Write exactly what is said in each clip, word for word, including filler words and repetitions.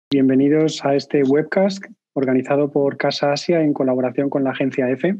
Bienvenidos a este webcast organizado por Casa Asia en colaboración con la agencia EFE.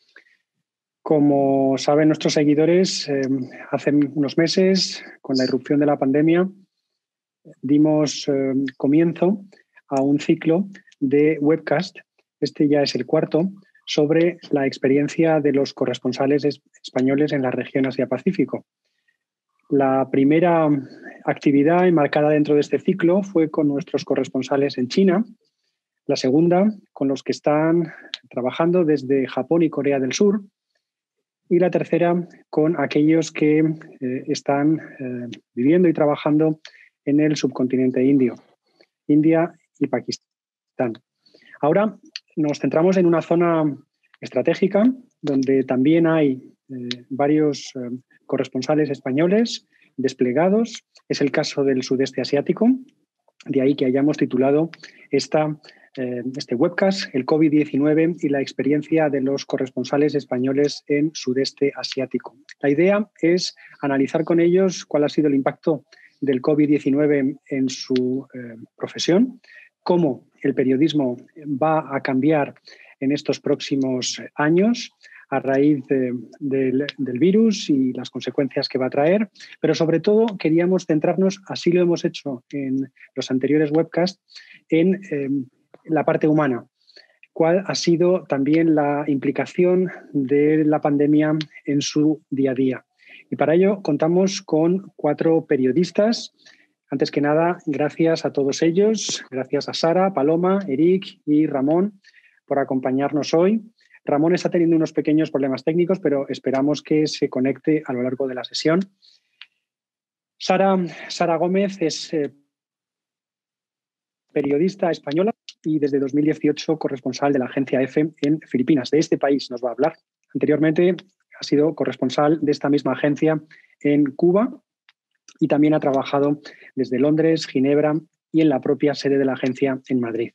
Como saben nuestros seguidores, eh, hace unos meses, con la irrupción de la pandemia, dimos eh, comienzo a un ciclo de webcast, este ya es el cuarto, sobre la experiencia de los corresponsales es- españoles en la región Asia-Pacífico. La primera actividad enmarcada dentro de este ciclo fue con nuestros corresponsales en China, la segunda con los que están trabajando desde Japón y Corea del Sur, y la tercera con aquellos que eh, están eh, viviendo y trabajando en el subcontinente indio, India y Pakistán. Ahora nos centramos en una zona estratégica donde también hay eh, varios eh, corresponsales españoles desplegados. Es el caso del sudeste asiático, de ahí que hayamos titulado esta, eh, este webcast, el COVID diecinueve y la experiencia de los corresponsales españoles en sudeste asiático. La idea es analizar con ellos cuál ha sido el impacto del COVID diecinueve en su eh, profesión, cómo el periodismo va a cambiar en estos próximos años a raíz de, de, del virus y las consecuencias que va a traer, pero sobre todo queríamos centrarnos, así lo hemos hecho en los anteriores webcasts, en eh, la parte humana. ¿Cuál ha sido también la implicación de la pandemia en su día a día? Y para ello contamos con cuatro periodistas. Antes que nada, gracias a todos ellos, gracias a Sara, Paloma, Eric y Ramón por acompañarnos hoy. Ramón está teniendo unos pequeños problemas técnicos, pero esperamos que se conecte a lo largo de la sesión. Sara, Sara Gómez es eh, periodista española y desde dos mil dieciocho corresponsal de la agencia EFE en Filipinas. De este país nos va a hablar. Anteriormente ha sido corresponsal de esta misma agencia en Cuba y también ha trabajado desde Londres, Ginebra y en la propia sede de la agencia en Madrid.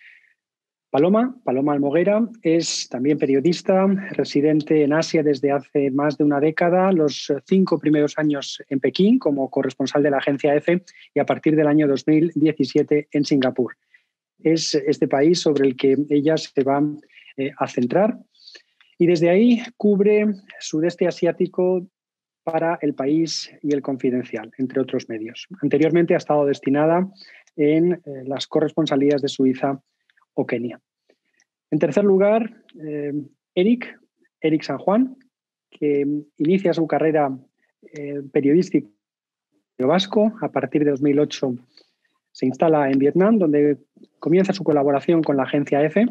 Paloma, Paloma Almoguera, es también periodista, residente en Asia desde hace más de una década, los cinco primeros años en Pekín como corresponsal de la agencia EFE y a partir del año dos mil diecisiete en Singapur. Es este país sobre el que ella se va eh, a centrar y desde ahí cubre sudeste asiático para El País y El Confidencial, entre otros medios. Anteriormente ha estado destinada en eh, las corresponsalías de Suiza o Kenia. En tercer lugar, eh, Eric, Eric San Juan, que inicia su carrera eh, periodística vasco. A partir de dos mil ocho se instala en Vietnam, donde comienza su colaboración con la agencia EFE.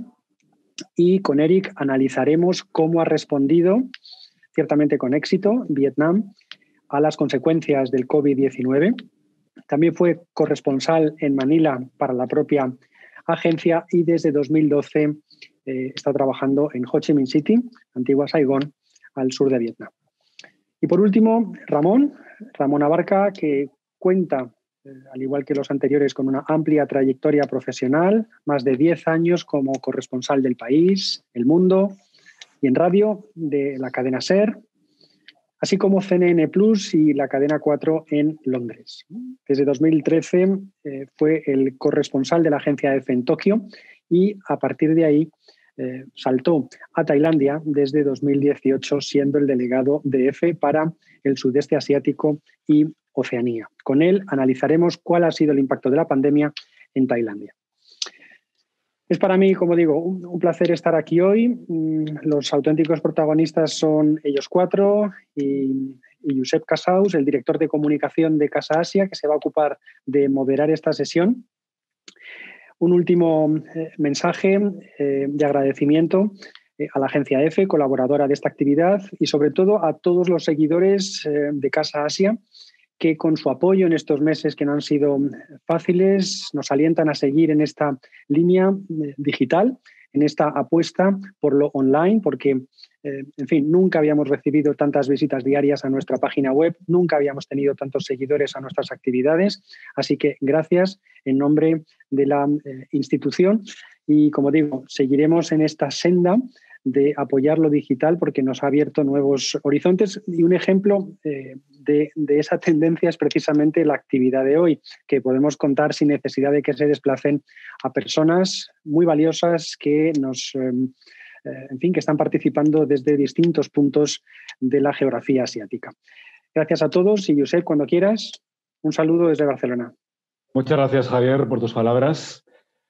Y con Eric analizaremos cómo ha respondido, ciertamente con éxito, Vietnam a las consecuencias del COVID diecinueve. También fue corresponsal en Manila para la propia agencia y desde dos mil doce eh, está trabajando en Ho Chi Minh City, antigua Saigón, al sur de Vietnam. Y por último, Ramón, Ramón Abarca, que cuenta, eh, al igual que los anteriores, con una amplia trayectoria profesional, más de diez años como corresponsal del País, El Mundo y en radio de la cadena SER, así como C N N Plus y la cadena cuatro en Londres. Desde dos mil trece eh, fue el corresponsal de la agencia EFE en Tokio y a partir de ahí eh, saltó a Tailandia desde dos mil dieciocho, siendo el delegado de EFE para el sudeste asiático y Oceanía. Con él analizaremos cuál ha sido el impacto de la pandemia en Tailandia. Es para mí, como digo, un, un placer estar aquí hoy. Los auténticos protagonistas son ellos cuatro y, y Josep Casaus, el director de comunicación de Casa Asia, que se va a ocupar de moderar esta sesión. Un último eh, mensaje eh, de agradecimiento eh, a la agencia EFE, colaboradora de esta actividad, y sobre todo a todos los seguidores eh, de Casa Asia, que con su apoyo en estos meses que no han sido fáciles nos alientan a seguir en esta línea digital, en esta apuesta por lo online, porque, eh, en fin, nunca habíamos recibido tantas visitas diarias a nuestra página web, nunca habíamos tenido tantos seguidores a nuestras actividades, así que gracias en nombre de la eh, institución y, como digo, seguiremos en esta senda de apoyar lo digital porque nos ha abierto nuevos horizontes y un ejemplo eh, de, de esa tendencia es precisamente la actividad de hoy, que podemos contar sin necesidad de que se desplacen a personas muy valiosas que nos, eh, en fin, que están participando desde distintos puntos de la geografía asiática. Gracias a todos y Josep, cuando quieras, un saludo desde Barcelona. Muchas gracias, Javier, por tus palabras.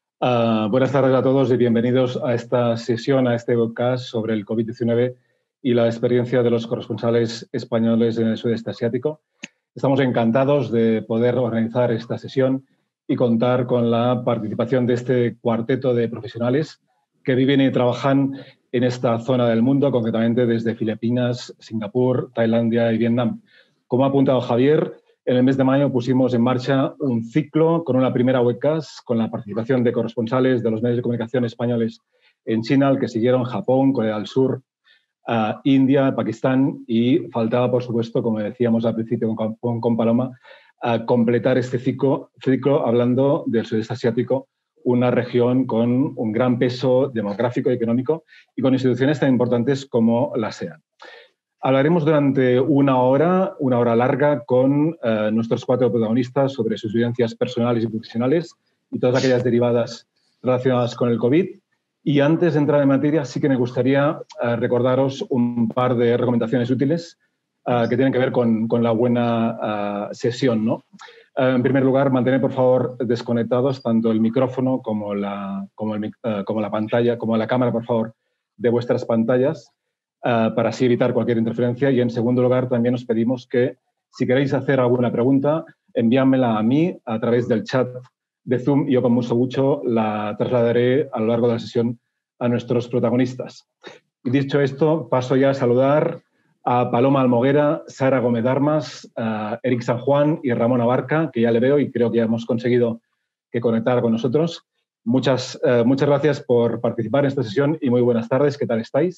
Uh, buenas tardes a todos y bienvenidos a esta sesión, a este podcast sobre el COVID diecinueve y la experiencia de los corresponsales españoles en el sudeste asiático. Estamos encantados de poder organizar esta sesión y contar con la participación de este cuarteto de profesionales que viven y trabajan en esta zona del mundo, concretamente desde Filipinas, Singapur, Tailandia y Vietnam. Como ha apuntado Javier, en el mes de mayo pusimos en marcha un ciclo con una primera webcast con la participación de corresponsales de los medios de comunicación españoles en China, al que siguieron Japón, Corea del Sur, uh, India, Pakistán y faltaba, por supuesto, como decíamos al principio con, con, con Paloma, uh, completar este ciclo, ciclo hablando del sudeste asiático, una región con un gran peso demográfico y económico y con instituciones tan importantes como la ASEAN. Hablaremos durante una hora, una hora larga, con eh, nuestros cuatro protagonistas sobre sus vivencias personales y profesionales y todas aquellas derivadas relacionadas con el COVID. Y antes de entrar en materia, sí que me gustaría eh, recordaros un par de recomendaciones útiles eh, que tienen que ver con, con la buena eh, sesión, ¿no? Eh, en primer lugar, mantener, por favor, desconectados tanto el micrófono como la, como, el, eh, como la pantalla, como la cámara, por favor, de vuestras pantallas. Uh, para así evitar cualquier interferencia. Y en segundo lugar, también os pedimos que, si queréis hacer alguna pregunta, envíamela a mí a través del chat de Zoom y yo con mucho gusto la trasladaré a lo largo de la sesión a nuestros protagonistas. Y dicho esto, paso ya a saludar a Paloma Almoguera, Sara Gómez Armas, uh, Eric San Juan y Ramón Abarca, que ya le veo y creo que ya hemos conseguido que conectar con nosotros. Muchas, uh, muchas gracias por participar en esta sesión y muy buenas tardes. ¿Qué tal estáis?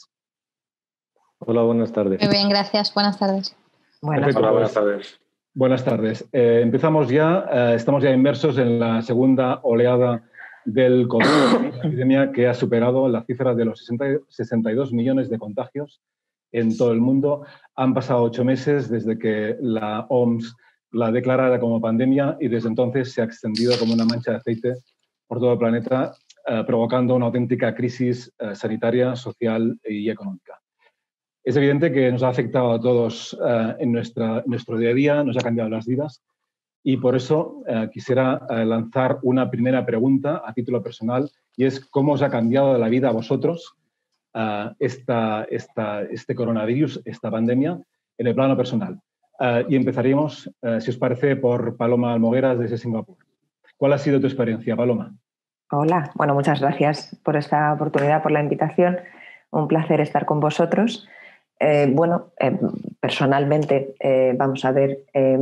Hola, buenas tardes. Muy bien, gracias. Buenas tardes. Buenas, Hola, buenas tardes. Buenas tardes. Eh, empezamos ya, eh, estamos ya inmersos en la segunda oleada del COVID, una epidemia que ha superado la cifra de los sesenta y dos millones de contagios en todo el mundo. Han pasado ocho meses desde que la O M S la declarara como pandemia y desde entonces se ha extendido como una mancha de aceite por todo el planeta, eh, provocando una auténtica crisis eh, sanitaria, social y económica. Es evidente que nos ha afectado a todos uh, en nuestra, nuestro día a día, nos ha cambiado las vidas y por eso uh, quisiera uh, lanzar una primera pregunta a título personal y es ¿cómo os ha cambiado la vida a vosotros uh, esta, esta, este coronavirus, esta pandemia, en el plano personal? Uh, y empezaríamos, uh, si os parece, por Paloma Almogueras desde Singapur. ¿Cuál ha sido tu experiencia, Paloma? Hola, bueno, muchas gracias por esta oportunidad, por la invitación. Un placer estar con vosotros. Eh, bueno, eh, personalmente, eh, vamos a ver, eh,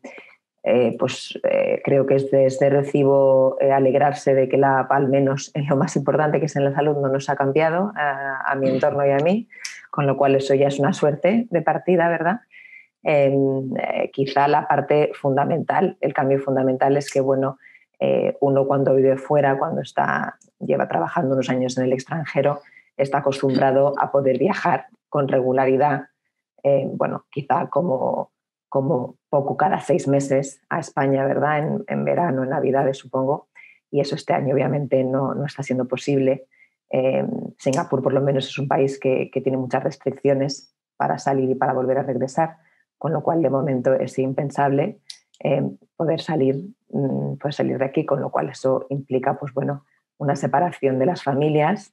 eh, pues eh, creo que es de este recibo eh, alegrarse de que la, al menos en lo más importante que es en la salud no nos ha cambiado a, a mi entorno y a mí, con lo cual eso ya es una suerte de partida, ¿verdad? Eh, eh, quizá la parte fundamental, el cambio fundamental es que, bueno, eh, uno cuando vive fuera, cuando está, lleva trabajando unos años en el extranjero, está acostumbrado a poder viajar con regularidad, eh, bueno, quizá como, como poco cada seis meses a España, ¿verdad? En, en verano, en Navidades, supongo, y eso este año obviamente no, no está siendo posible. Eh, Singapur, por lo menos, es un país que, que tiene muchas restricciones para salir y para volver a regresar, con lo cual de momento es impensable eh, poder salir, poder salir de aquí, con lo cual eso implica, pues bueno, una separación de las familias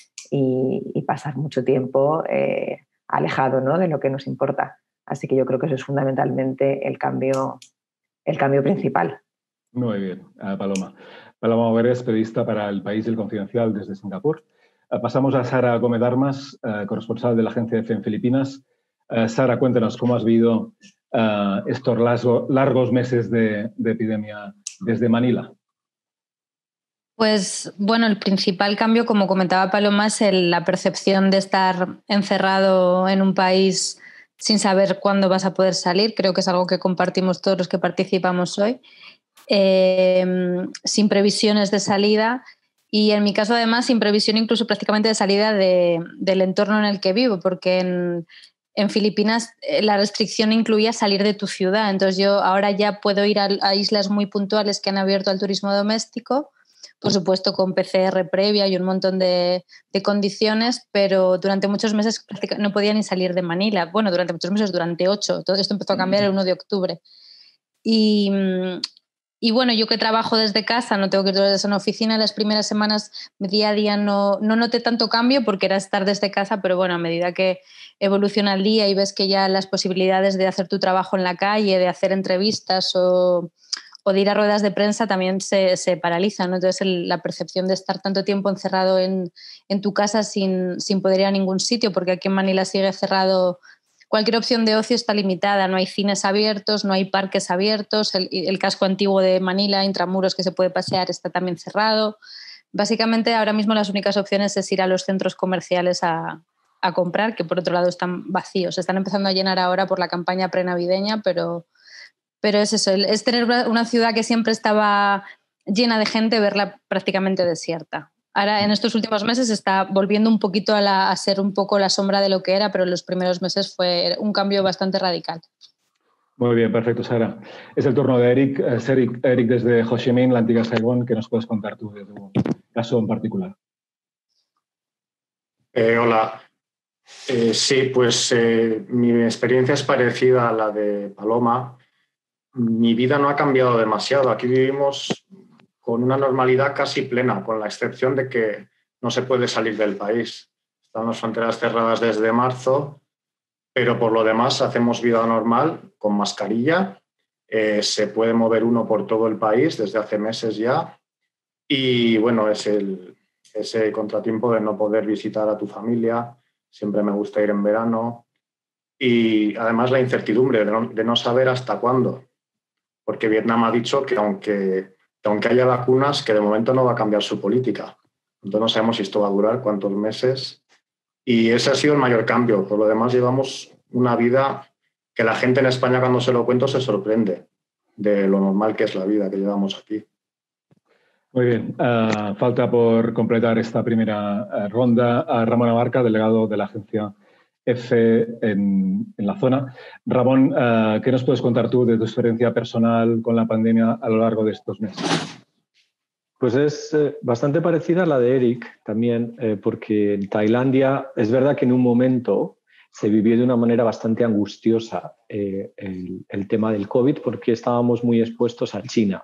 y, y pasar mucho tiempo eh, alejado, ¿no?, de lo que nos importa. Así que yo creo que eso es fundamentalmente el cambio, el cambio principal. Muy bien, uh, Paloma. Paloma Mogueres, periodista para El País y El Confidencial desde Singapur. Uh, pasamos a Sara Gómez Armas, uh, corresponsal de la agencia EFE en Filipinas. Uh, Sara, cuéntanos cómo has vivido uh, estos largo, largos meses de, de epidemia desde Manila. Pues bueno, el principal cambio, como comentaba Paloma, es el, la percepción de estar encerrado en un país sin saber cuándo vas a poder salir. Creo que es algo que compartimos todos los que participamos hoy, eh, sin previsiones de salida y en mi caso además sin previsión incluso prácticamente de salida de, del entorno en el que vivo, porque en, en Filipinas eh, la restricción incluía salir de tu ciudad. Entonces yo ahora ya puedo ir a, a islas muy puntuales que han abierto al turismo doméstico, por supuesto con P C R previa y un montón de, de condiciones, pero durante muchos meses prácticamente no podía ni salir de Manila. Bueno, durante muchos meses, durante ocho. Todo esto empezó a cambiar el uno de octubre. Y, y bueno, yo que trabajo desde casa, no tengo que ir todos los días a una oficina, las primeras semanas día a día no, no noté tanto cambio porque era estar desde casa, pero bueno, a medida que evoluciona el día y ves que ya las posibilidades de hacer tu trabajo en la calle, de hacer entrevistas o, o de ir a ruedas de prensa también se, se paralizan, ¿no? Entonces el, la percepción de estar tanto tiempo encerrado en, en tu casa sin, sin poder ir a ningún sitio, porque aquí en Manila sigue cerrado. Cualquier opción de ocio está limitada, no hay cines abiertos, no hay parques abiertos, el, el casco antiguo de Manila, intramuros que se puede pasear, está también cerrado. Básicamente ahora mismo las únicas opciones es ir a los centros comerciales a, a comprar, que por otro lado están vacíos. Se están empezando a llenar ahora por la campaña prenavideña, pero, pero es eso, es tener una ciudad que siempre estaba llena de gente, verla prácticamente desierta. Ahora, en estos últimos meses está volviendo un poquito a, la, a ser un poco la sombra de lo que era, pero en los primeros meses fue un cambio bastante radical. Muy bien, perfecto, Sara. Es el turno de Eric. Es Eric, Eric desde Ho Chi Minh, la antigua Saigón. ¿Qué nos puedes contar tú de tu caso en particular? Eh, hola. Eh, sí, pues eh, mi experiencia es parecida a la de Paloma. Mi vida no ha cambiado demasiado. Aquí vivimos con una normalidad casi plena, con la excepción de que no se puede salir del país. Están las fronteras cerradas desde marzo, pero por lo demás hacemos vida normal, con mascarilla. Eh, se puede mover uno por todo el país desde hace meses ya. Y bueno, es el, ese contratiempo de no poder visitar a tu familia. Siempre me gusta ir en verano. Y además la incertidumbre de no, de no saber hasta cuándo. Porque Vietnam ha dicho que aunque, que aunque haya vacunas, que de momento no va a cambiar su política. Entonces no sabemos si esto va a durar, cuántos meses. Y ese ha sido el mayor cambio. Por lo demás llevamos una vida que la gente en España cuando se lo cuento se sorprende de lo normal que es la vida que llevamos aquí. Muy bien. Uh, falta por completar esta primera uh, ronda a Ramón Abarca, delegado de la agencia EFE en, en la zona. Ramón, uh, ¿qué nos puedes contar tú de tu experiencia personal con la pandemia a lo largo de estos meses? Pues es eh, bastante parecida a la de Eric también, eh, porque en Tailandia es verdad que en un momento se vivió de una manera bastante angustiosa eh, el, el tema del COVID porque estábamos muy expuestos a China.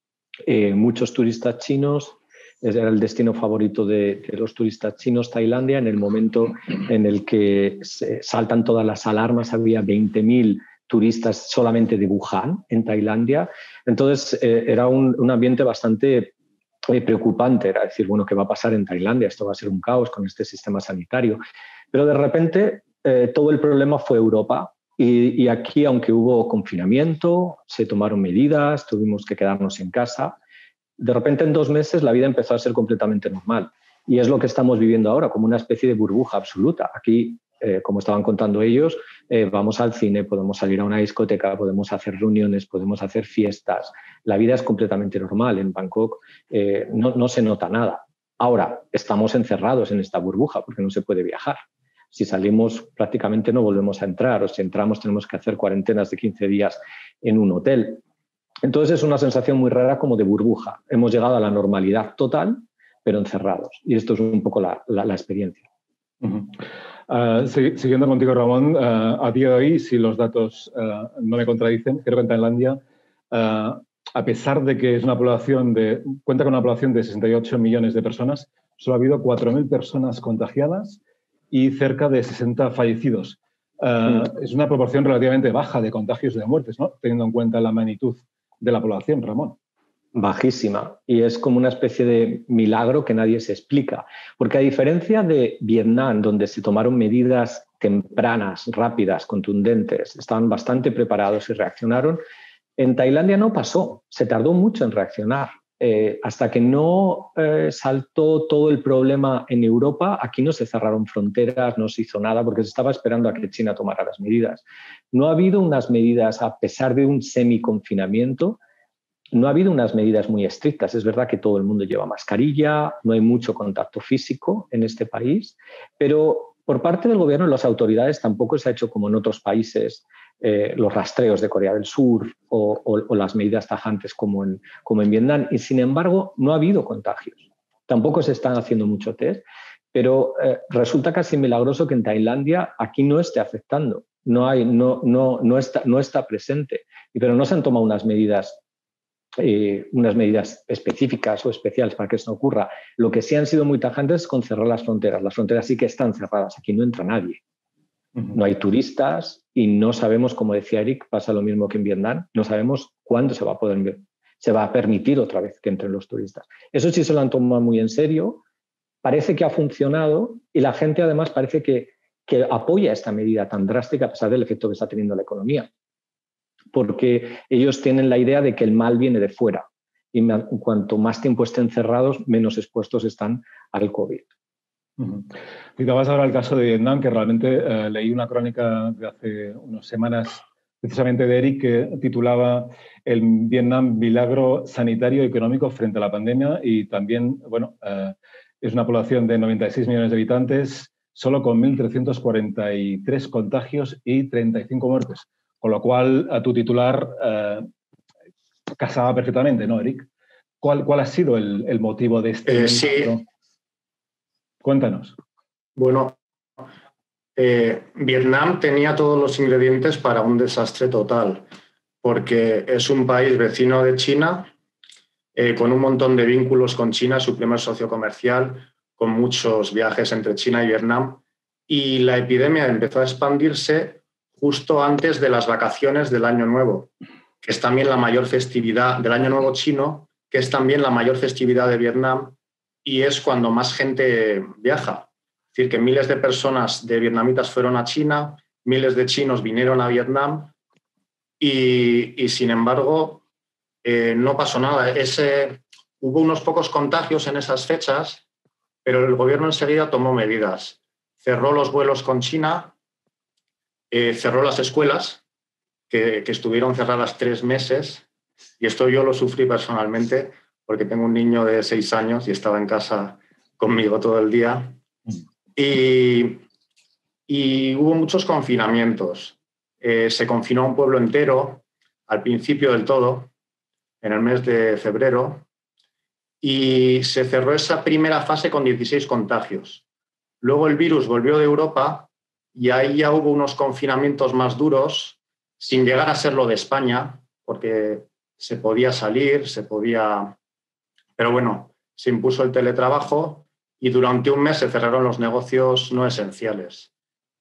Eh, muchos turistas chinos, era el destino favorito de, de los turistas chinos, Tailandia. En el momento en el que se saltan todas las alarmas, había veinte mil turistas solamente de Wuhan, en Tailandia. Entonces, eh, era un, un ambiente bastante eh, preocupante. Era decir, bueno, ¿qué va a pasar en Tailandia? Esto va a ser un caos con este sistema sanitario. Pero de repente, eh, todo el problema fue Europa. Y, y aquí, aunque hubo confinamiento, se tomaron medidas, tuvimos que quedarnos en casa. De repente, en dos meses, la vida empezó a ser completamente normal. Y es lo que estamos viviendo ahora, como una especie de burbuja absoluta. Aquí, eh, como estaban contando ellos, eh, vamos al cine, podemos salir a una discoteca, podemos hacer reuniones, podemos hacer fiestas. La vida es completamente normal. En Bangkok eh, no, no se nota nada. Ahora, estamos encerrados en esta burbuja porque no se puede viajar. Si salimos, prácticamente no volvemos a entrar. O si entramos, tenemos que hacer cuarentenas de quince días en un hotel. Entonces es una sensación muy rara como de burbuja. Hemos llegado a la normalidad total, pero encerrados. Y esto es un poco la, la, la experiencia. Uh-huh. uh, sí, siguiendo contigo, Ramón, uh, a día de hoy, si los datos uh, no me contradicen, creo que en Tailandia, uh, a pesar de que es una población de, cuenta con una población de sesenta y ocho millones de personas, solo ha habido cuatro mil personas contagiadas y cerca de sesenta fallecidos. Uh, mm. Es una proporción relativamente baja de contagios y de muertes, ¿no? Teniendo en cuenta la magnitud de la población, Ramón. Bajísima. Y es como una especie de milagro que nadie se explica. Porque a diferencia de Vietnam, donde se tomaron medidas tempranas, rápidas, contundentes, estaban bastante preparados y reaccionaron, en Tailandia no pasó. Se tardó mucho en reaccionar. Eh, hasta que no eh, saltó todo el problema en Europa, aquí no se cerraron fronteras, no se hizo nada porque se estaba esperando a que China tomara las medidas. No ha habido unas medidas, a pesar de un semi-confinamiento, no ha habido unas medidas muy estrictas. Es verdad que todo el mundo lleva mascarilla, no hay mucho contacto físico en este país, pero por parte del gobierno y las autoridades tampoco se ha hecho como en otros países eh, los rastreos de Corea del Sur o, o, o las medidas tajantes como en, como en Vietnam. Y sin embargo, no ha habido contagios. Tampoco se están haciendo mucho test, pero eh, resulta casi milagroso que en Tailandia aquí no esté afectando. No, hay, no, no, no, está, no está presente. Pero no se han tomado unas medidas Eh, unas medidas específicas o especiales para que eso no ocurra. Lo que sí han sido muy tajantes es con cerrar las fronteras. Las fronteras sí que están cerradas. Aquí no entra nadie. Uh-huh. No hay turistas y no sabemos, como decía Eric, pasa lo mismo que en Vietnam, no sabemos cuándo se va a poder, se va a permitir otra vez que entren los turistas. Eso sí se lo han tomado muy en serio. Parece que ha funcionado y la gente además parece que, que apoya esta medida tan drástica a pesar del efecto que está teniendo la economía. Porque ellos tienen la idea de que el mal viene de fuera y cuanto más tiempo estén cerrados, menos expuestos están al COVID. Uh-huh. Citabas ahora el caso de Vietnam, que realmente eh, leí una crónica de hace unas semanas, precisamente de Eric, que titulaba El Vietnam milagro sanitario y económico frente a la pandemia, y también, bueno, eh, es una población de noventa y seis millones de habitantes, solo con mil trescientos cuarenta y tres contagios y treinta y cinco muertes. Con lo cual, a tu titular eh, casaba perfectamente, ¿no, Eric? ¿Cuál, cuál ha sido el, el motivo de este? Eh, sí. Cuéntanos. Bueno, eh, Vietnam tenía todos los ingredientes para un desastre total, porque es un país vecino de China, eh, con un montón de vínculos con China, su primer socio comercial, con muchos viajes entre China y Vietnam, y la epidemia empezó a expandirse justo antes de las vacaciones del Año Nuevo, que es también la mayor festividad del Año Nuevo chino, que es también la mayor festividad de Vietnam y es cuando más gente viaja. Es decir, que miles de personas de vietnamitas fueron a China, miles de chinos vinieron a Vietnam y, y sin embargo, eh, no pasó nada. Ese, hubo unos pocos contagios en esas fechas, pero el gobierno enseguida tomó medidas. Cerró los vuelos con China, Eh, cerró las escuelas, que, que estuvieron cerradas tres meses, y esto yo lo sufrí personalmente porque tengo un niño de seis años y estaba en casa conmigo todo el día. Y, y hubo muchos confinamientos. Eh, se confinó un pueblo entero al principio del todo, en el mes de febrero, y se cerró esa primera fase con dieciséis contagios. Luego el virus volvió de Europa y ahí ya hubo unos confinamientos más duros, sin llegar a ser lo de España, porque se podía salir, se podía... Pero bueno, se impuso el teletrabajo y durante un mes se cerraron los negocios no esenciales.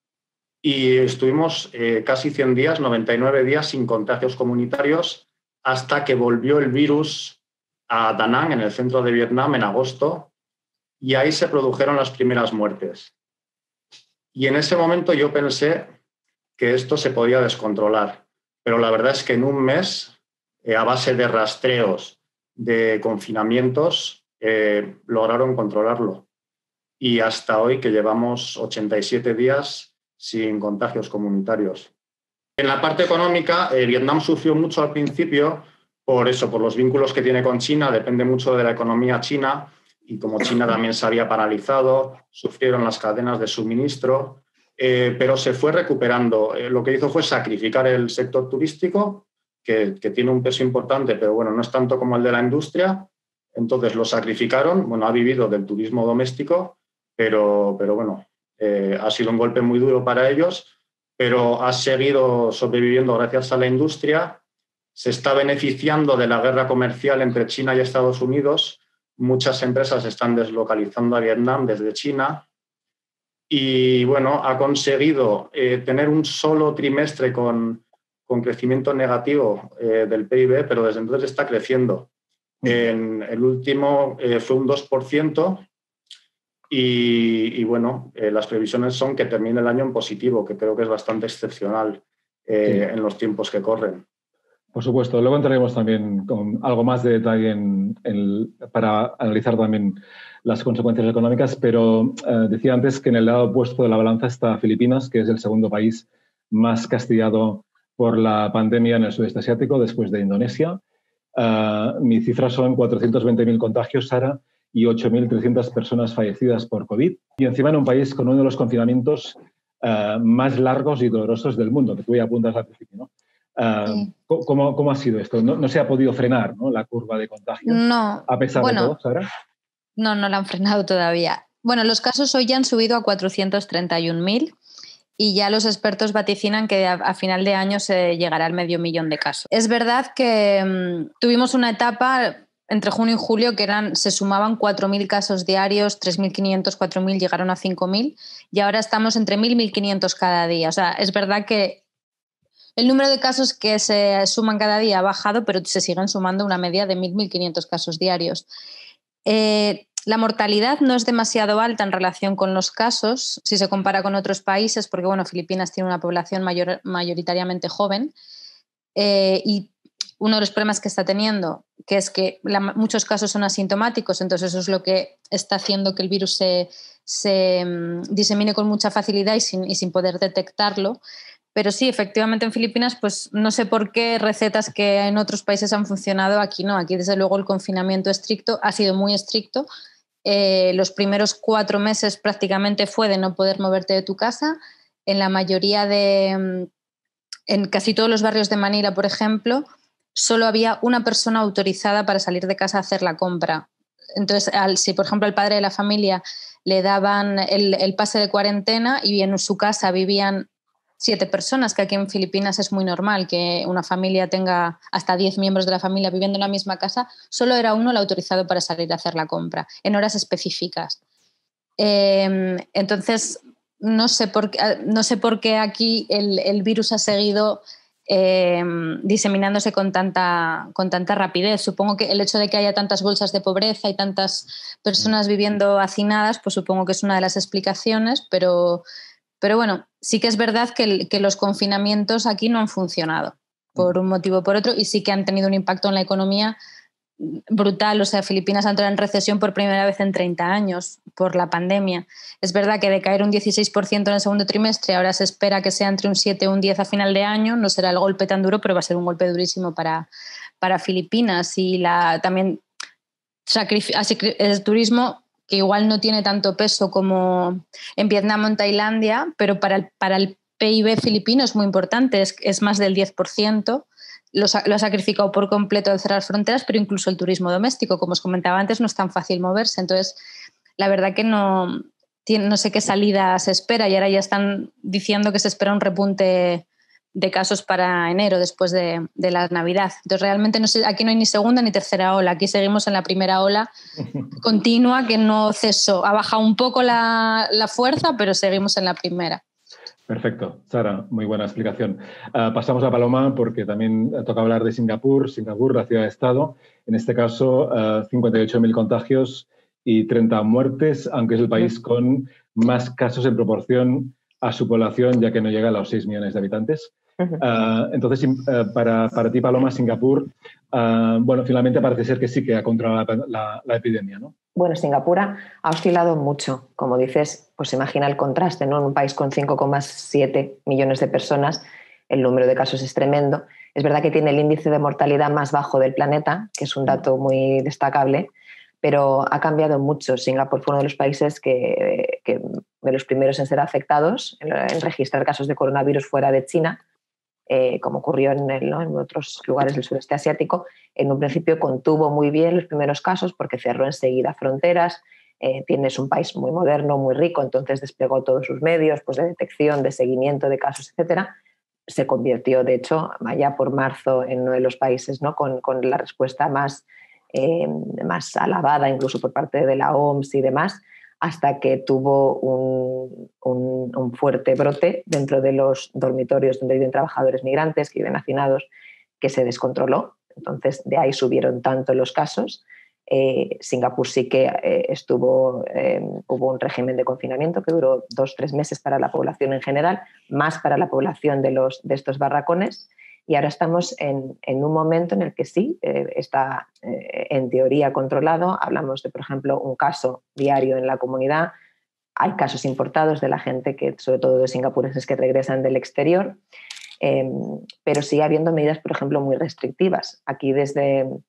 Y estuvimos eh, casi cien días, noventa y nueve días sin contagios comunitarios, hasta que volvió el virus a Da Nang, en el centro de Vietnam, en agosto, y ahí se produjeron las primeras muertes. Y en ese momento yo pensé que esto se podía descontrolar, pero la verdad es que en un mes, eh, a base de rastreos, de confinamientos, eh, lograron controlarlo. Y hasta hoy, que llevamos ochenta y siete días sin contagios comunitarios. En la parte económica, eh, Vietnam sufrió mucho al principio por eso, por los vínculos que tiene con China, depende mucho de la economía china, y como China también se había paralizado, sufrieron las cadenas de suministro, eh, pero se fue recuperando. Eh, lo que hizo fue sacrificar el sector turístico, que, que tiene un peso importante, pero bueno, no es tanto como el de la industria. Entonces lo sacrificaron. Bueno, ha vivido del turismo doméstico, pero, pero bueno, eh, ha sido un golpe muy duro para ellos, pero ha seguido sobreviviendo gracias a la industria. Se está beneficiando de la guerra comercial entre China y Estados Unidos. Muchas empresas están deslocalizando a Vietnam desde China y, bueno, ha conseguido eh, tener un solo trimestre con, con crecimiento negativo eh, del P I B, pero desde entonces está creciendo. En el último eh, fue un dos por ciento y, y bueno, eh, las previsiones son que termine el año en positivo, que creo que es bastante excepcional eh, sí. en los tiempos que corren. Por supuesto, luego entraremos también con algo más de detalle en, en, para analizar también las consecuencias económicas, pero eh, decía antes que en el lado opuesto de la balanza está Filipinas, que es el segundo país más castigado por la pandemia en el sudeste asiático, después de Indonesia. Uh, mis cifras son cuatrocientos veinte mil contagios, Sara, y ocho mil trescientas personas fallecidas por COVID. Y encima en un país con uno de los confinamientos uh, más largos y dolorosos del mundo, que tú ya apuntas al principio, ¿no? Uh, sí. ¿cómo, ¿Cómo ha sido esto? ¿No, no se ha podido frenar, ¿no?, la curva de contagios? No. A pesar bueno, de todo, Sara. No, no la han frenado todavía. Bueno, los casos hoy ya han subido a cuatrocientos treinta y un mil y ya los expertos vaticinan que a, a final de año se llegará al medio millón de casos. Es verdad que mmm, tuvimos una etapa entre junio y julio que eran, se sumaban cuatro mil casos diarios, tres mil quinientos, cuatro mil, llegaron a cinco mil y ahora estamos entre mil y mil quinientos cada día. O sea, es verdad que el número de casos que se suman cada día ha bajado, pero se siguen sumando una media de mil a mil quinientos casos diarios. Eh, la mortalidad no es demasiado alta en relación con los casos, si se compara con otros países, porque bueno, Filipinas tiene una población mayor, mayoritariamente joven eh, y uno de los problemas que está teniendo, que es que la, muchos casos son asintomáticos, entonces eso es lo que está haciendo que el virus se, se um, disemine con mucha facilidad y sin, y sin poder detectarlo. Pero sí, efectivamente en Filipinas, pues no sé por qué recetas que en otros países han funcionado, aquí no. Aquí desde luego el confinamiento estricto ha sido muy estricto. Eh, los primeros cuatro meses prácticamente fue de no poder moverte de tu casa. En la mayoría de, en casi todos los barrios de Manila, por ejemplo, solo había una persona autorizada para salir de casa a hacer la compra. Entonces, al, si por ejemplo al padre de la familia le daban el, el pase de cuarentena y en su casa vivían siete personas, que aquí en Filipinas es muy normal que una familia tenga hasta diez miembros de la familia viviendo en la misma casa, solo era uno el autorizado para salir a hacer la compra, en horas específicas. Eh, entonces, no sé por qué, no sé por qué aquí el, el virus ha seguido eh, diseminándose con tanta, con tanta rapidez. Supongo que el hecho de que haya tantas bolsas de pobreza y tantas personas viviendo hacinadas, pues supongo que es una de las explicaciones, pero... Pero bueno, sí que es verdad que, el, que los confinamientos aquí no han funcionado por un motivo o por otro y sí que han tenido un impacto en la economía brutal. O sea, Filipinas ha entrado en recesión por primera vez en treinta años por la pandemia. Es verdad que de caer un dieciséis por ciento en el segundo trimestre, ahora se espera que sea entre un siete o un diez a final de año. No será el golpe tan duro, pero va a ser un golpe durísimo para, para Filipinas. Y la, también el turismo, que igual no tiene tanto peso como en Vietnam o en Tailandia, pero para el, para el P I B filipino es muy importante, es, es más del diez por ciento. Lo, lo ha sacrificado por completo al cerrar fronteras, pero incluso el turismo doméstico, como os comentaba antes, no es tan fácil moverse. Entonces, la verdad que no, tiene, no sé qué salida se espera y ahora ya están diciendo que se espera un repunte de casos para enero, después de, de la Navidad. Entonces, realmente no sé, aquí no hay ni segunda ni tercera ola. Aquí seguimos en la primera ola continua que no cesó. Ha bajado un poco la, la fuerza, pero seguimos en la primera. Perfecto, Sara, muy buena explicación. Uh, pasamos a Paloma porque también toca hablar de Singapur. Singapur, la ciudad-estado, en este caso uh, cincuenta y ocho mil contagios y treinta muertes, aunque es el país con más casos en proporción a su población, ya que no llega a los seis millones de habitantes. Uh, entonces, uh, para, para ti, Paloma, Singapur, uh, bueno, finalmente parece ser que sí que ha controlado la, la, la epidemia, ¿no? Bueno, Singapur ha oscilado mucho. Como dices, pues imagina el contraste, ¿no? En un país con cinco coma siete millones de personas, el número de casos es tremendo. Es verdad que tiene el índice de mortalidad más bajo del planeta, que es un dato muy destacable, pero ha cambiado mucho. Singapur fue uno de los países que, que de los primeros en ser afectados, en, en registrar casos de coronavirus fuera de China. Eh, como ocurrió en, el, ¿no? en otros lugares del sureste asiático, en un principio contuvo muy bien los primeros casos porque cerró enseguida fronteras, eh, tienes un país muy moderno, muy rico, entonces desplegó todos sus medios pues, de detección, de seguimiento de casos, etcétera. Se convirtió, de hecho, allá por marzo en uno de los países, ¿no? con, con la respuesta más, eh, más alabada, incluso por parte de la O M S y demás, hasta que tuvo un, un, un fuerte brote dentro de los dormitorios donde viven trabajadores migrantes que viven hacinados, que se descontroló. Entonces, de ahí subieron tanto los casos. Eh, Singapur sí que eh, estuvo, eh, hubo un régimen de confinamiento que duró dos o tres meses para la población en general, más para la población de, los, de estos barracones. Y ahora estamos en, en un momento en el que sí, eh, está eh, en teoría controlado. Hablamos de, por ejemplo, un caso diario en la comunidad. Hay casos importados de la gente, que sobre todo de singapureses que regresan del exterior, eh, pero sigue habiendo medidas, por ejemplo, muy restrictivas. Aquí desde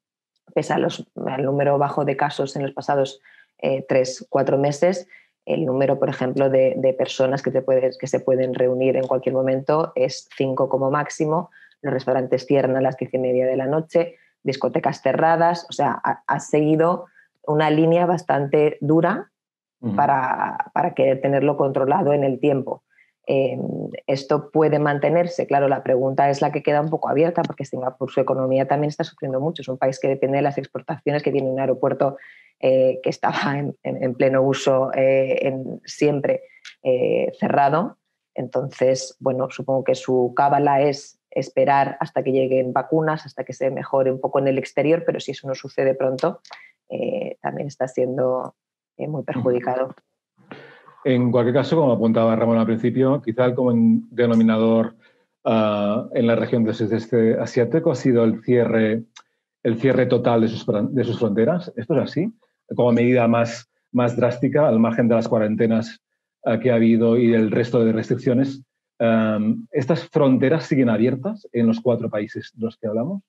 pese a los, al número bajo de casos en los pasados eh, tres, cuatro meses, el número, por ejemplo, de, de personas que, te puedes, que se pueden reunir en cualquier momento es cinco como máximo. Los restaurantes cierran a las diez y media de la noche, discotecas cerradas. O sea, ha, ha seguido una línea bastante dura uh-huh. para, para que tenerlo controlado en el tiempo. Eh, esto puede mantenerse. Claro, la pregunta es la que queda un poco abierta, porque Singapur, su economía también está sufriendo mucho. Es un país que depende de las exportaciones, que tiene un aeropuerto eh, que estaba en, en, en pleno uso eh, en, siempre eh, cerrado. Entonces, bueno, supongo que su cábala es esperar hasta que lleguen vacunas, hasta que se mejore un poco en el exterior, pero si eso no sucede pronto, eh, también está siendo eh, muy perjudicado. En cualquier caso, como apuntaba Ramón al principio, quizá el común denominador uh, en la región del sudeste asiático ha sido el cierre, el cierre total de sus, de sus fronteras. ¿Esto es así? Como medida más, más drástica, al margen de las cuarentenas uh, que ha habido y del resto de restricciones. Um, ¿Estas fronteras siguen abiertas en los cuatro países de los que hablamos?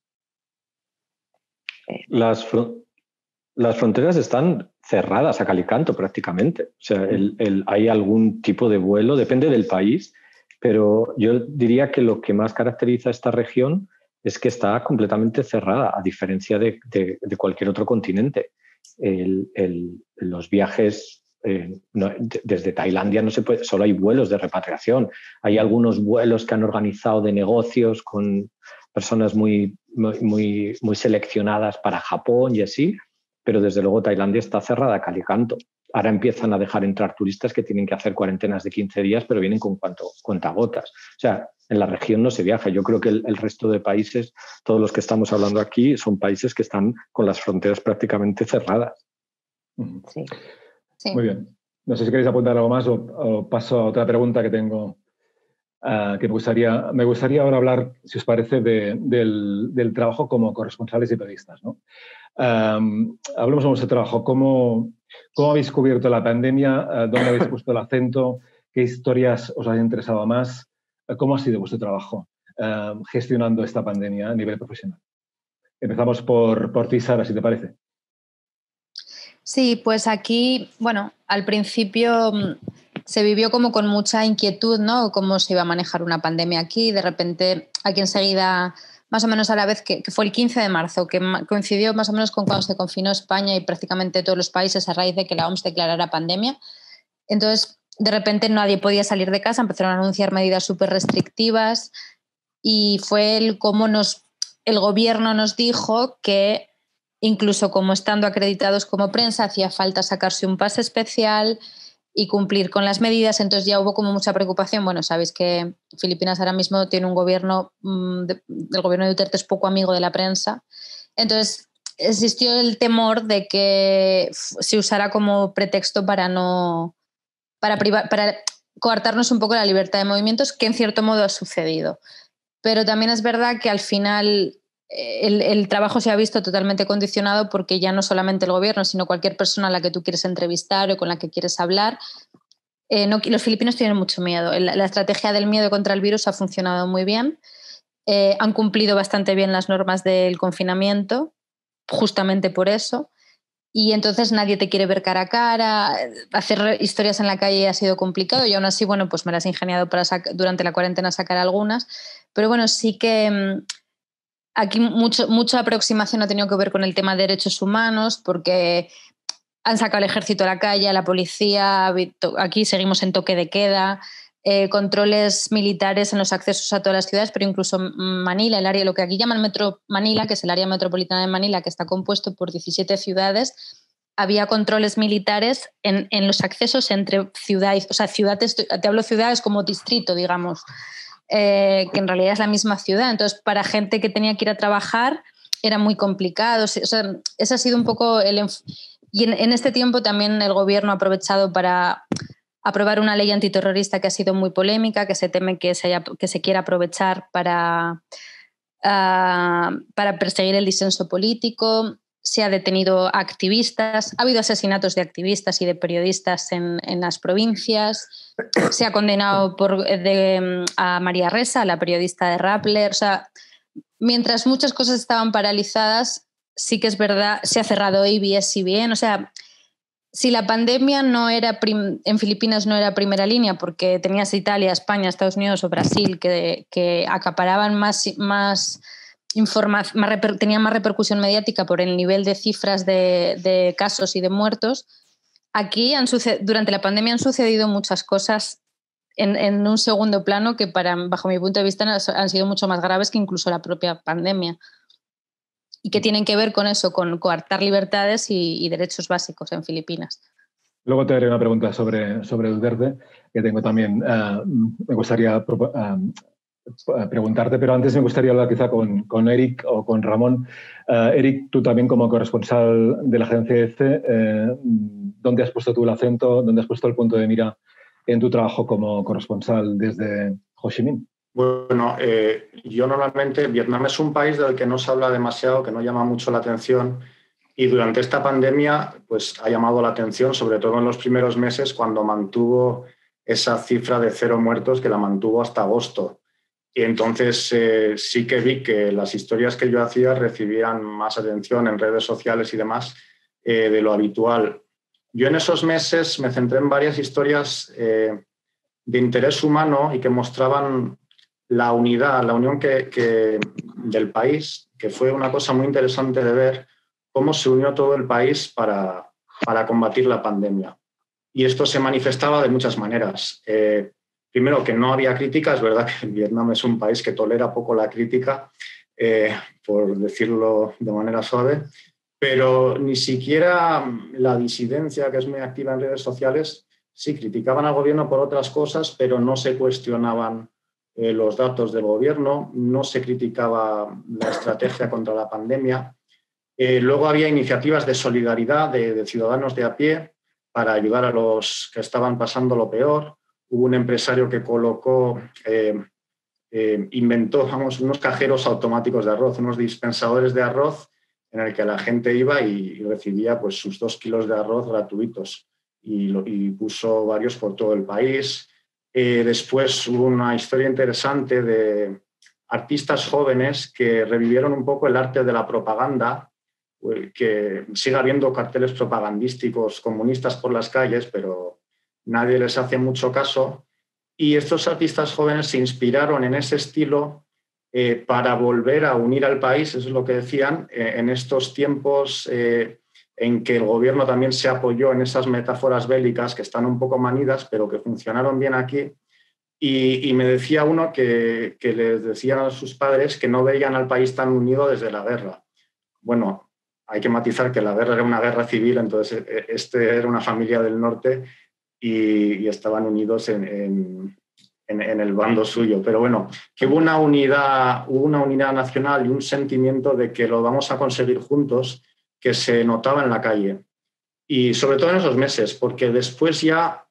Las, fr las fronteras están cerradas a cal y canto prácticamente. O sea, el, el, hay algún tipo de vuelo, depende del país, pero yo diría que lo que más caracteriza a esta región es que está completamente cerrada, a diferencia de, de, de cualquier otro continente. El, el, los viajes eh, no, desde Tailandia no se puede, solo hay vuelos de repatriación. Hay algunos vuelos que han organizado de negocios con personas muy, muy, muy seleccionadas para Japón y así, pero desde luego Tailandia está cerrada a cal y canto. Ahora empiezan a dejar entrar turistas que tienen que hacer cuarentenas de quince días, pero vienen con cuanto, cuentagotas. O sea, en la región no se viaja. Yo creo que el, el resto de países, todos los que estamos hablando aquí, son países que están con las fronteras prácticamente cerradas. Sí. Sí. Muy bien. No sé si queréis apuntar algo más o, o paso a otra pregunta que tengo, uh, que me gustaría, me gustaría ahora hablar, si os parece, de, del, del trabajo como corresponsales y periodistas, ¿no? Um, hablemos de vuestro trabajo. ¿Cómo, ¿Cómo habéis cubierto la pandemia? Uh, ¿Dónde habéis puesto el acento? ¿Qué historias os han interesado más? Uh, ¿Cómo ha sido vuestro trabajo uh, gestionando esta pandemia a nivel profesional? Empezamos por, por ti, Sara, si te parece. Sí, pues aquí, bueno, al principio se vivió como con mucha inquietud, ¿no? Cómo se iba a manejar una pandemia aquí. De repente, aquí enseguida, más o menos a la vez que, que fue el quince de marzo, que coincidió más o menos con cuando se confinó España y prácticamente todos los países a raíz de que la O M S declarara pandemia. Entonces, de repente nadie podía salir de casa, empezaron a anunciar medidas súper restrictivas y fue el cómo nos, el gobierno nos dijo que incluso como estando acreditados como prensa hacía falta sacarse un pase especial y cumplir con las medidas. Entonces ya hubo como mucha preocupación. Bueno, sabéis que Filipinas ahora mismo tiene un gobierno, de, el gobierno de Duterte es poco amigo de la prensa. Entonces existió el temor de que se usara como pretexto para no, para privar, para coartarnos un poco la libertad de movimientos, que en cierto modo ha sucedido. Pero también es verdad que al final El, el trabajo se ha visto totalmente condicionado porque ya no solamente el gobierno, sino cualquier persona a la que tú quieres entrevistar o con la que quieres hablar. Eh, no, los filipinos tienen mucho miedo. La, la estrategia del miedo contra el virus ha funcionado muy bien. Eh, han cumplido bastante bien las normas del confinamiento, justamente por eso. Y entonces nadie te quiere ver cara a cara. Hacer historias en la calle ha sido complicado y aún así, bueno, pues me las he ingeniado para durante la cuarentena sacar algunas. Pero bueno, sí que aquí mucho, mucha aproximación ha tenido que ver con el tema de derechos humanos, porque han sacado el ejército a la calle, a la policía, aquí seguimos en toque de queda, eh, controles militares en los accesos a todas las ciudades, pero incluso Manila, el área, lo que aquí llaman Metro Manila, que es el área metropolitana de Manila, que está compuesto por diecisiete ciudades, había controles militares en, en los accesos entre ciudades, o sea, ciudades, te hablo ciudades como distrito, digamos. Eh, que en realidad es la misma ciudad. Entonces, para gente que tenía que ir a trabajar era muy complicado. O sea, ese ha sido un poco el... Y en, en este tiempo también el gobierno ha aprovechado para aprobar una ley antiterrorista que ha sido muy polémica, que se teme que se, haya, que se quiera aprovechar para, uh, para perseguir el disenso político. Se ha detenido a activistas, ha habido asesinatos de activistas y de periodistas en, en las provincias, se ha condenado por, de, a María Ressa, la periodista de Rappler. O sea, mientras muchas cosas estaban paralizadas, sí que es verdad, se ha cerrado A B S, C B N, o sea, si la pandemia no era en Filipinas no era primera línea porque tenías Italia, España, Estados Unidos o Brasil que, que acaparaban más, más información, más reper, tenían más repercusión mediática por el nivel de cifras de, de casos y de muertos, aquí han durante la pandemia han sucedido muchas cosas en, en un segundo plano que para, bajo mi punto de vista han sido mucho más graves que incluso la propia pandemia. Y que tienen que ver con eso, con coartar libertades y, y derechos básicos en Filipinas. Luego te haré una pregunta sobre, sobre Duterte, que tengo también, uh, me gustaría uh, preguntarte, pero antes me gustaría hablar quizá con, con Eric o con Ramón. Uh, Eric, tú también como corresponsal de la agencia E F E, eh, ¿dónde has puesto tú el acento, dónde has puesto el punto de mira en tu trabajo como corresponsal desde Ho Chi Minh? Bueno, eh, yo normalmente, Vietnam es un país del que no se habla demasiado, que no llama mucho la atención y durante esta pandemia pues, ha llamado la atención, sobre todo en los primeros meses cuando mantuvo esa cifra de cero muertos que la mantuvo hasta agosto. Y entonces eh, sí que vi que las historias que yo hacía recibían más atención en redes sociales y demás eh, de lo habitual. Yo en esos meses me centré en varias historias eh, de interés humano y que mostraban la unidad, la unión que, que, del país, que fue una cosa muy interesante de ver cómo se unió todo el país para, para combatir la pandemia. Y esto se manifestaba de muchas maneras. Eh, primero, que no había crítica. Es verdad que Vietnam es un país que tolera poco la crítica, eh, por decirlo de manera suave, pero ni siquiera la disidencia, que es muy activa en redes sociales, sí criticaban al gobierno por otras cosas, pero no se cuestionaban Eh, los datos del gobierno, no se criticaba la estrategia contra la pandemia. Eh, luego había iniciativas de solidaridad de, de ciudadanos de a pie para ayudar a los que estaban pasando lo peor. Hubo un empresario que colocó, eh, eh, inventó vamos, unos cajeros automáticos de arroz, unos dispensadores de arroz en el que la gente iba y, y recibía pues, sus dos kilos de arroz gratuitos y, lo, y puso varios por todo el país. Eh, después hubo una historia interesante de artistas jóvenes que revivieron un poco el arte de la propaganda, que sigue habiendo carteles propagandísticos comunistas por las calles, pero nadie les hace mucho caso. Y estos artistas jóvenes se inspiraron en ese estilo eh, para volver a unir al país, eso es lo que decían, eh, en estos tiempos eh, en que el gobierno también se apoyó en esas metáforas bélicas que están un poco manidas, pero que funcionaron bien aquí. Y, y me decía uno que, que les decían a sus padres que no veían al país tan unido desde la guerra. Bueno, hay que matizar que la guerra era una guerra civil, entonces este era una familia del norte y, y estaban unidos en, en, en, en el bando suyo. Pero bueno, que hubo una unidad, hubo una unidad nacional y un sentimiento de que lo vamos a conseguir juntos, que se notaba en la calle. Y sobre todo en esos meses, porque después ya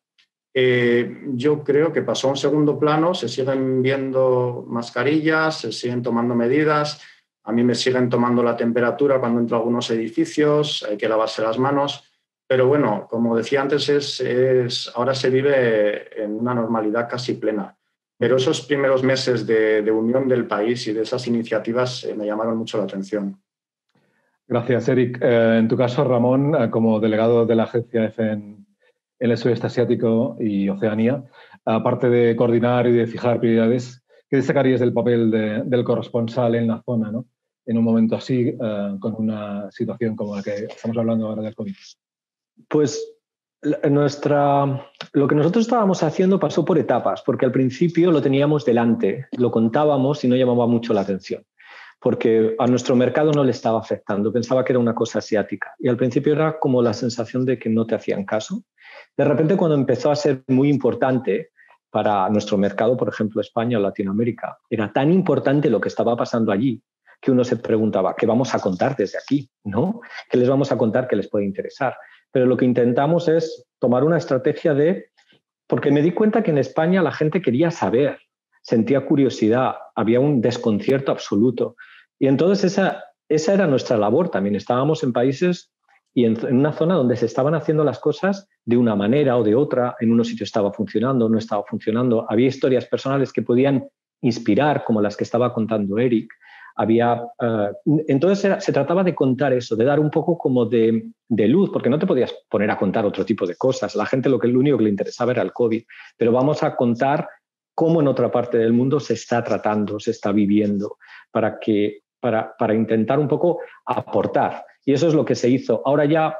eh, yo creo que pasó a un segundo plano, se siguen viendo mascarillas, se siguen tomando medidas, a mí me siguen tomando la temperatura cuando entro a algunos edificios, hay que lavarse las manos, pero bueno, como decía antes, es, es, ahora se vive en una normalidad casi plena. Pero esos primeros meses de, de unión del país y de esas iniciativas eh, me llamaron mucho la atención. Gracias, Eric. Eh, en tu caso, Ramón, eh, como delegado de la agencia E F E en, en el sudeste asiático y Oceanía, aparte de coordinar y de fijar prioridades, ¿qué destacarías del papel de, del corresponsal en la zona, ¿no? En un momento así, eh, con una situación como la que estamos hablando ahora del COVID? Pues nuestra, lo que nosotros estábamos haciendo pasó por etapas, porque al principio lo teníamos delante, lo contábamos y no llamaba mucho la atención, porque a nuestro mercado no le estaba afectando, pensaba que era una cosa asiática. Y al principio era como la sensación de que no te hacían caso. De repente, cuando empezó a ser muy importante para nuestro mercado, por ejemplo, España o Latinoamérica, era tan importante lo que estaba pasando allí que uno se preguntaba, ¿qué vamos a contar desde aquí? ¿No? ¿Qué les vamos a contar que les puede interesar? Pero lo que intentamos es tomar una estrategia de... Porque me di cuenta que en España la gente quería saber, sentía curiosidad, había un desconcierto absoluto. Y entonces esa, esa era nuestra labor también. Estábamos en países y en, en una zona donde se estaban haciendo las cosas de una manera o de otra. En unos sitios estaba funcionando, no estaba funcionando. Había historias personales que podían inspirar, como las que estaba contando Eric. había... Uh, entonces era, se trataba de contar eso, de dar un poco como de, de luz, porque no te podías poner a contar otro tipo de cosas. La gente lo, que, lo único que le interesaba era el COVID, pero vamos a contar cómo en otra parte del mundo se está tratando, se está viviendo, para, que, para, para intentar un poco aportar. Y eso es lo que se hizo. Ahora ya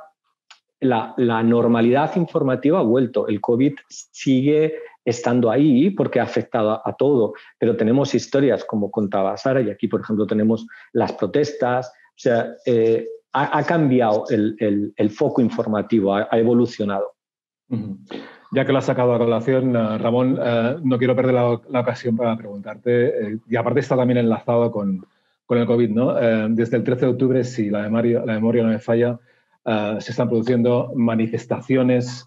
la, la normalidad informativa ha vuelto. El COVID sigue estando ahí porque ha afectado a, a todo, pero tenemos historias como contaba Sara, y aquí, por ejemplo, tenemos las protestas. O sea, eh, ha, ha cambiado el, el, el foco informativo, ha, ha evolucionado. Uh-huh. Ya que lo has sacado a colación, uh, Ramón, uh, no quiero perder la, la ocasión para preguntarte, eh, y aparte está también enlazado con, con el COVID, ¿no? Eh, desde el trece de octubre, si la memoria, la memoria no me falla, uh, se están produciendo manifestaciones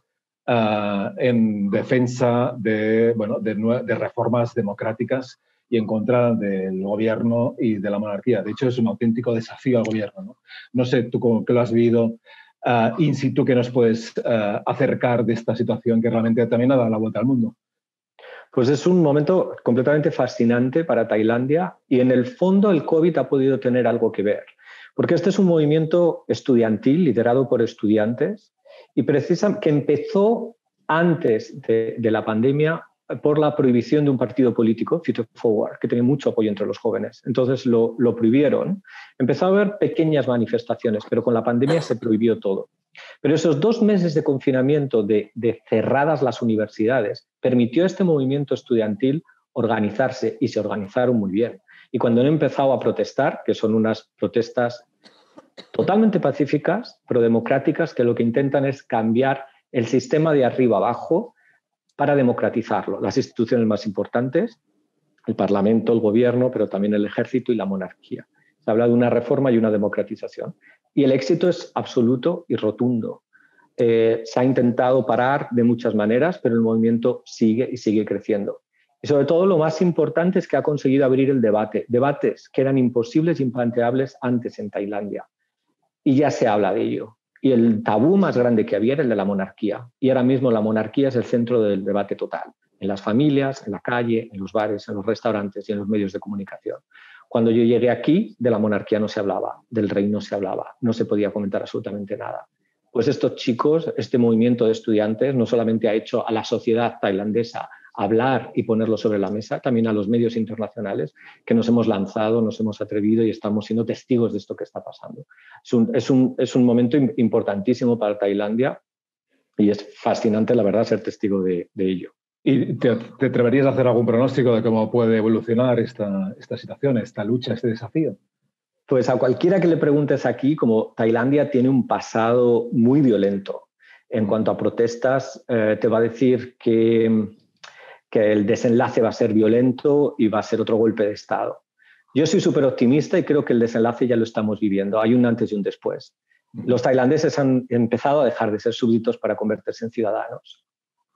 uh, en defensa de, bueno, de, de reformas democráticas y en contra del gobierno y de la monarquía. De hecho, es un auténtico desafío al gobierno, ¿no? No sé tú cómo que lo has vivido Uh, in situ, que nos puedes uh, acercar de esta situación que realmente también ha dado la vuelta al mundo. Pues es un momento completamente fascinante para Tailandia y en el fondo el COVID ha podido tener algo que ver, porque este es un movimiento estudiantil liderado por estudiantes y precisamente que empezó antes de, de la pandemia por la prohibición de un partido político, Future Forward, que tenía mucho apoyo entre los jóvenes. Entonces lo, lo prohibieron. Empezó a haber pequeñas manifestaciones, pero con la pandemia se prohibió todo. Pero esos dos meses de confinamiento, de, de cerradas las universidades, permitió a este movimiento estudiantil organizarse y se organizaron muy bien. Y cuando han empezado a protestar, que son unas protestas totalmente pacíficas, pero democráticas, que lo que intentan es cambiar el sistema de arriba abajo para democratizarlo. Las instituciones más importantes, el Parlamento, el Gobierno, pero también el Ejército y la monarquía. Se habla de una reforma y una democratización. Y el éxito es absoluto y rotundo. Eh, se ha intentado parar de muchas maneras, pero el movimiento sigue y sigue creciendo. Y sobre todo lo más importante es que ha conseguido abrir el debate. Debates que eran imposibles e implanteables antes en Tailandia. Y ya se habla de ello. Y el tabú más grande que había era el de la monarquía. Y ahora mismo la monarquía es el centro del debate total. En las familias, en la calle, en los bares, en los restaurantes y en los medios de comunicación. Cuando yo llegué aquí, de la monarquía no se hablaba, del rey no se hablaba, no se podía comentar absolutamente nada. Pues estos chicos, este movimiento de estudiantes, no solamente ha hecho a la sociedad tailandesa hablar y ponerlo sobre la mesa, también a los medios internacionales que nos hemos lanzado, nos hemos atrevido y estamos siendo testigos de esto que está pasando. Es un, es un, es un momento importantísimo para Tailandia y es fascinante, la verdad, ser testigo de, de ello. ¿Y te, te atreverías a hacer algún pronóstico de cómo puede evolucionar esta, esta situación, esta lucha, este desafío? Pues a cualquiera que le preguntes aquí, como Tailandia tiene un pasado muy violento en cuanto a protestas, eh, te va a decir que, que el desenlace va a ser violento y va a ser otro golpe de Estado. Yo soy súper optimista y creo que el desenlace ya lo estamos viviendo. Hay un antes y un después. Los tailandeses han empezado a dejar de ser súbditos para convertirse en ciudadanos.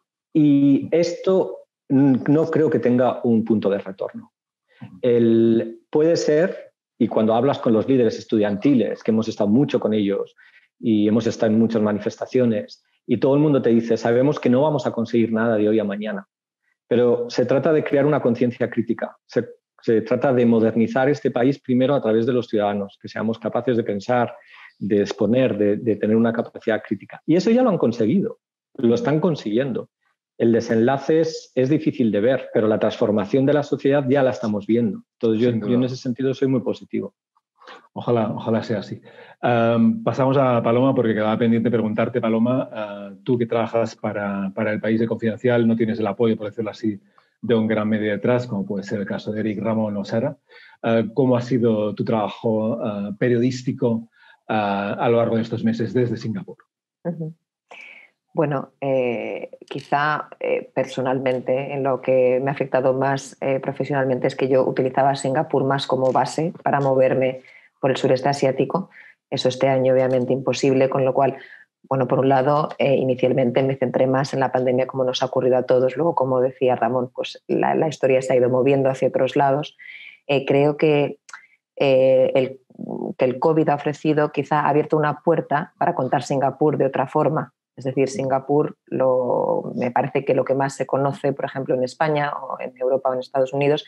Y esto no creo que tenga un punto de retorno. El, puede ser, y cuando hablas con los líderes estudiantiles, que hemos estado mucho con ellos y hemos estado en muchas manifestaciones, y todo el mundo te dice, sabemos que no vamos a conseguir nada de hoy a mañana, pero se trata de crear una conciencia crítica. Se, se trata de modernizar este país primero a través de los ciudadanos, que seamos capaces de pensar, de exponer, de, de tener una capacidad crítica. Y eso ya lo han conseguido, lo están consiguiendo. El desenlace es, es difícil de ver, pero la transformación de la sociedad ya la estamos viendo. Entonces yo, yo en ese sentido soy muy positivo. Ojalá, ojalá sea así. Um, pasamos a Paloma, porque quedaba pendiente preguntarte, Paloma, uh, tú que trabajas para, para el país de Confidencial, no tienes el apoyo, por decirlo así, de un gran medio detrás, como puede ser el caso de Eric, Ramón o Sara. Uh, ¿Cómo ha sido tu trabajo uh, periodístico uh, a lo largo de estos meses desde Singapur? Uh-huh. Bueno, eh, quizá eh, personalmente en lo que me ha afectado más eh, profesionalmente es que yo utilizaba Singapur más como base para moverme por el sureste asiático. Eso este año obviamente imposible, con lo cual, bueno, por un lado, eh, inicialmente me centré más en la pandemia como nos ha ocurrido a todos. Luego, como decía Ramón, pues la, la historia se ha ido moviendo hacia otros lados. Eh, creo que, eh, el, que el COVID ha ofrecido, quizá ha abierto una puerta para contar Singapur de otra forma. Es decir, Singapur lo, me parece que lo que más se conoce, por ejemplo, en España o en Europa o en Estados Unidos,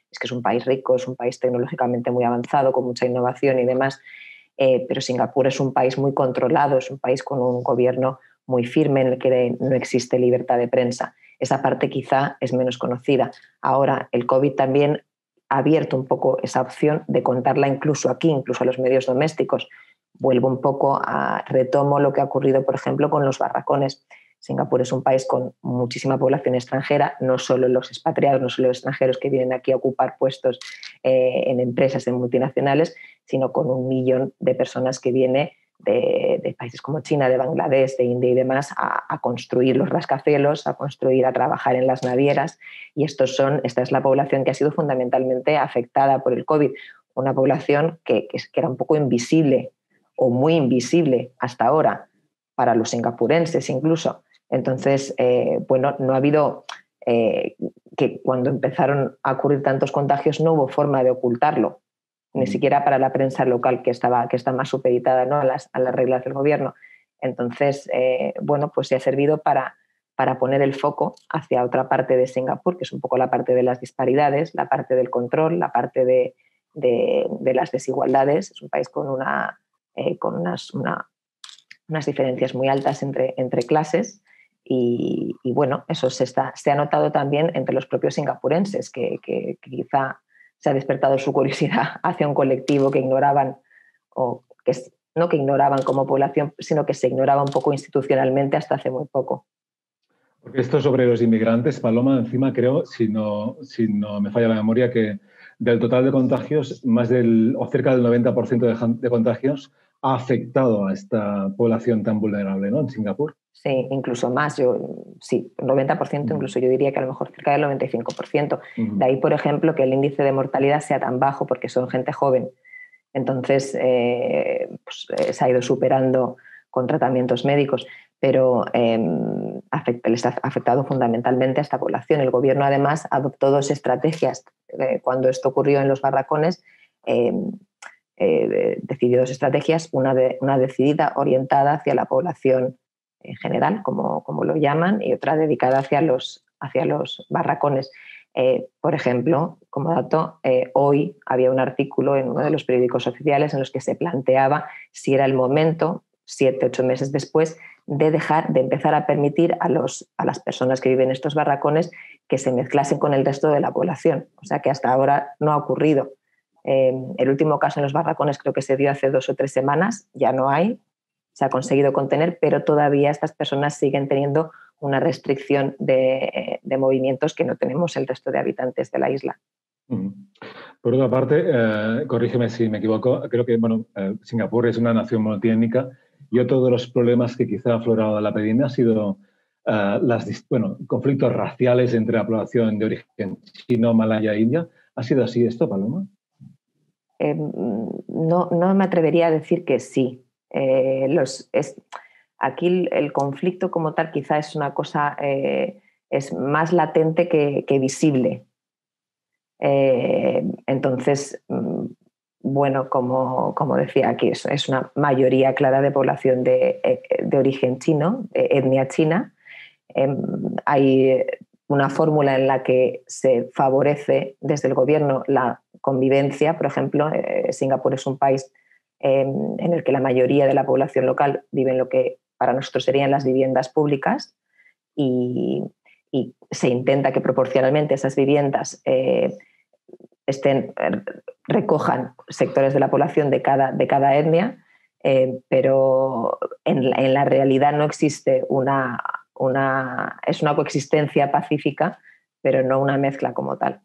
es que es un país rico, es un país tecnológicamente muy avanzado, con mucha innovación y demás, eh, pero Singapur es un país muy controlado, es un país con un gobierno muy firme en el que no existe libertad de prensa. Esa parte quizá es menos conocida. Ahora, el COVID también ha abierto un poco esa opción de contarla incluso aquí, incluso a los medios domésticos. Vuelvo un poco a, retomo lo que ha ocurrido, por ejemplo, con los barracones. Singapur es un país con muchísima población extranjera, no solo los expatriados, no solo los extranjeros que vienen aquí a ocupar puestos eh, en empresas, en multinacionales, sino con un millón de personas que viene de, de países como China, de Bangladesh, de India y demás, a, a construir los rascacielos, a construir, a trabajar en las navieras. Y estos son, esta es la población que ha sido fundamentalmente afectada por el COVID, una población que, que, que era un poco invisible o muy invisible hasta ahora para los singapurenses incluso. Entonces, eh, bueno, no ha habido, eh, que cuando empezaron a ocurrir tantos contagios no hubo forma de ocultarlo, ni siquiera para la prensa local que, estaba, que está más supeditada, ¿no?, a, las, a las reglas del gobierno. Entonces, eh, bueno, pues se ha servido para, para poner el foco hacia otra parte de Singapur, que es un poco la parte de las disparidades, la parte del control, la parte de, de, de las desigualdades. Es un país con, una, eh, con unas, una, unas diferencias muy altas entre, entre clases. Y, y bueno, eso se, está, se ha notado también entre los propios singapurenses, que, que, que quizá se ha despertado su curiosidad hacia un colectivo que ignoraban, o que no que ignoraban como población, sino que se ignoraba un poco institucionalmente hasta hace muy poco. Porque esto sobre los inmigrantes, Paloma, encima creo, si no, si no me falla la memoria, que del total de contagios, más del, o cerca del noventa por ciento de, de contagios ha afectado a esta población tan vulnerable, ¿no?, en Singapur. Sí, incluso más, yo sí, noventa por ciento, uh-huh. Incluso yo diría que a lo mejor cerca del noventa y cinco por ciento. Uh-huh. De ahí, por ejemplo, que el índice de mortalidad sea tan bajo porque son gente joven. Entonces, eh, pues, eh, se ha ido superando con tratamientos médicos, pero eh, afecta, les ha afectado fundamentalmente a esta población. El gobierno, además, adoptó dos estrategias. Eh, cuando esto ocurrió en los barracones, eh, eh, decidió dos estrategias, una, de, una decidida orientada hacia la población en general, como, como lo llaman, y otra dedicada hacia los, hacia los barracones. Eh, por ejemplo, como dato, eh, hoy había un artículo en uno de los periódicos oficiales en los que se planteaba si era el momento, siete, ocho meses después, de dejar, de empezar a permitir a, los, a las personas que viven en estos barracones que se mezclasen con el resto de la población. O sea que hasta ahora no ha ocurrido. Eh, el último caso en los barracones creo que se dio hace dos o tres semanas, ya no hay, se ha conseguido contener, pero todavía estas personas siguen teniendo una restricción de, de movimientos que no tenemos el resto de habitantes de la isla. Por otra parte, eh, corrígeme si me equivoco, creo que bueno, eh, Singapur es una nación monotétnica y otro de los problemas que quizá ha aflorado de la epidemia ha sido eh, las, bueno, conflictos raciales entre la población de origen chino, malaya e india. ¿Ha sido así esto, Paloma? Eh, no, no me atrevería a decir que sí. Eh, los, es, aquí el, el conflicto como tal quizá es una cosa, eh, es más latente que, que visible. Eh, entonces, bueno, como, como decía, aquí es, es una mayoría clara de población de, de origen chino, de etnia china. Eh, hay una fórmula en la que se favorece desde el gobierno la convivencia. Por ejemplo, eh, Singapur es un país eh, en el que la mayoría de la población local vive en lo que para nosotros serían las viviendas públicas y, y se intenta que proporcionalmente esas viviendas eh, estén, recojan sectores de la población de cada, de cada etnia, eh, pero en la, en la realidad no existe una, una... es una coexistencia pacífica, pero no una mezcla como tal.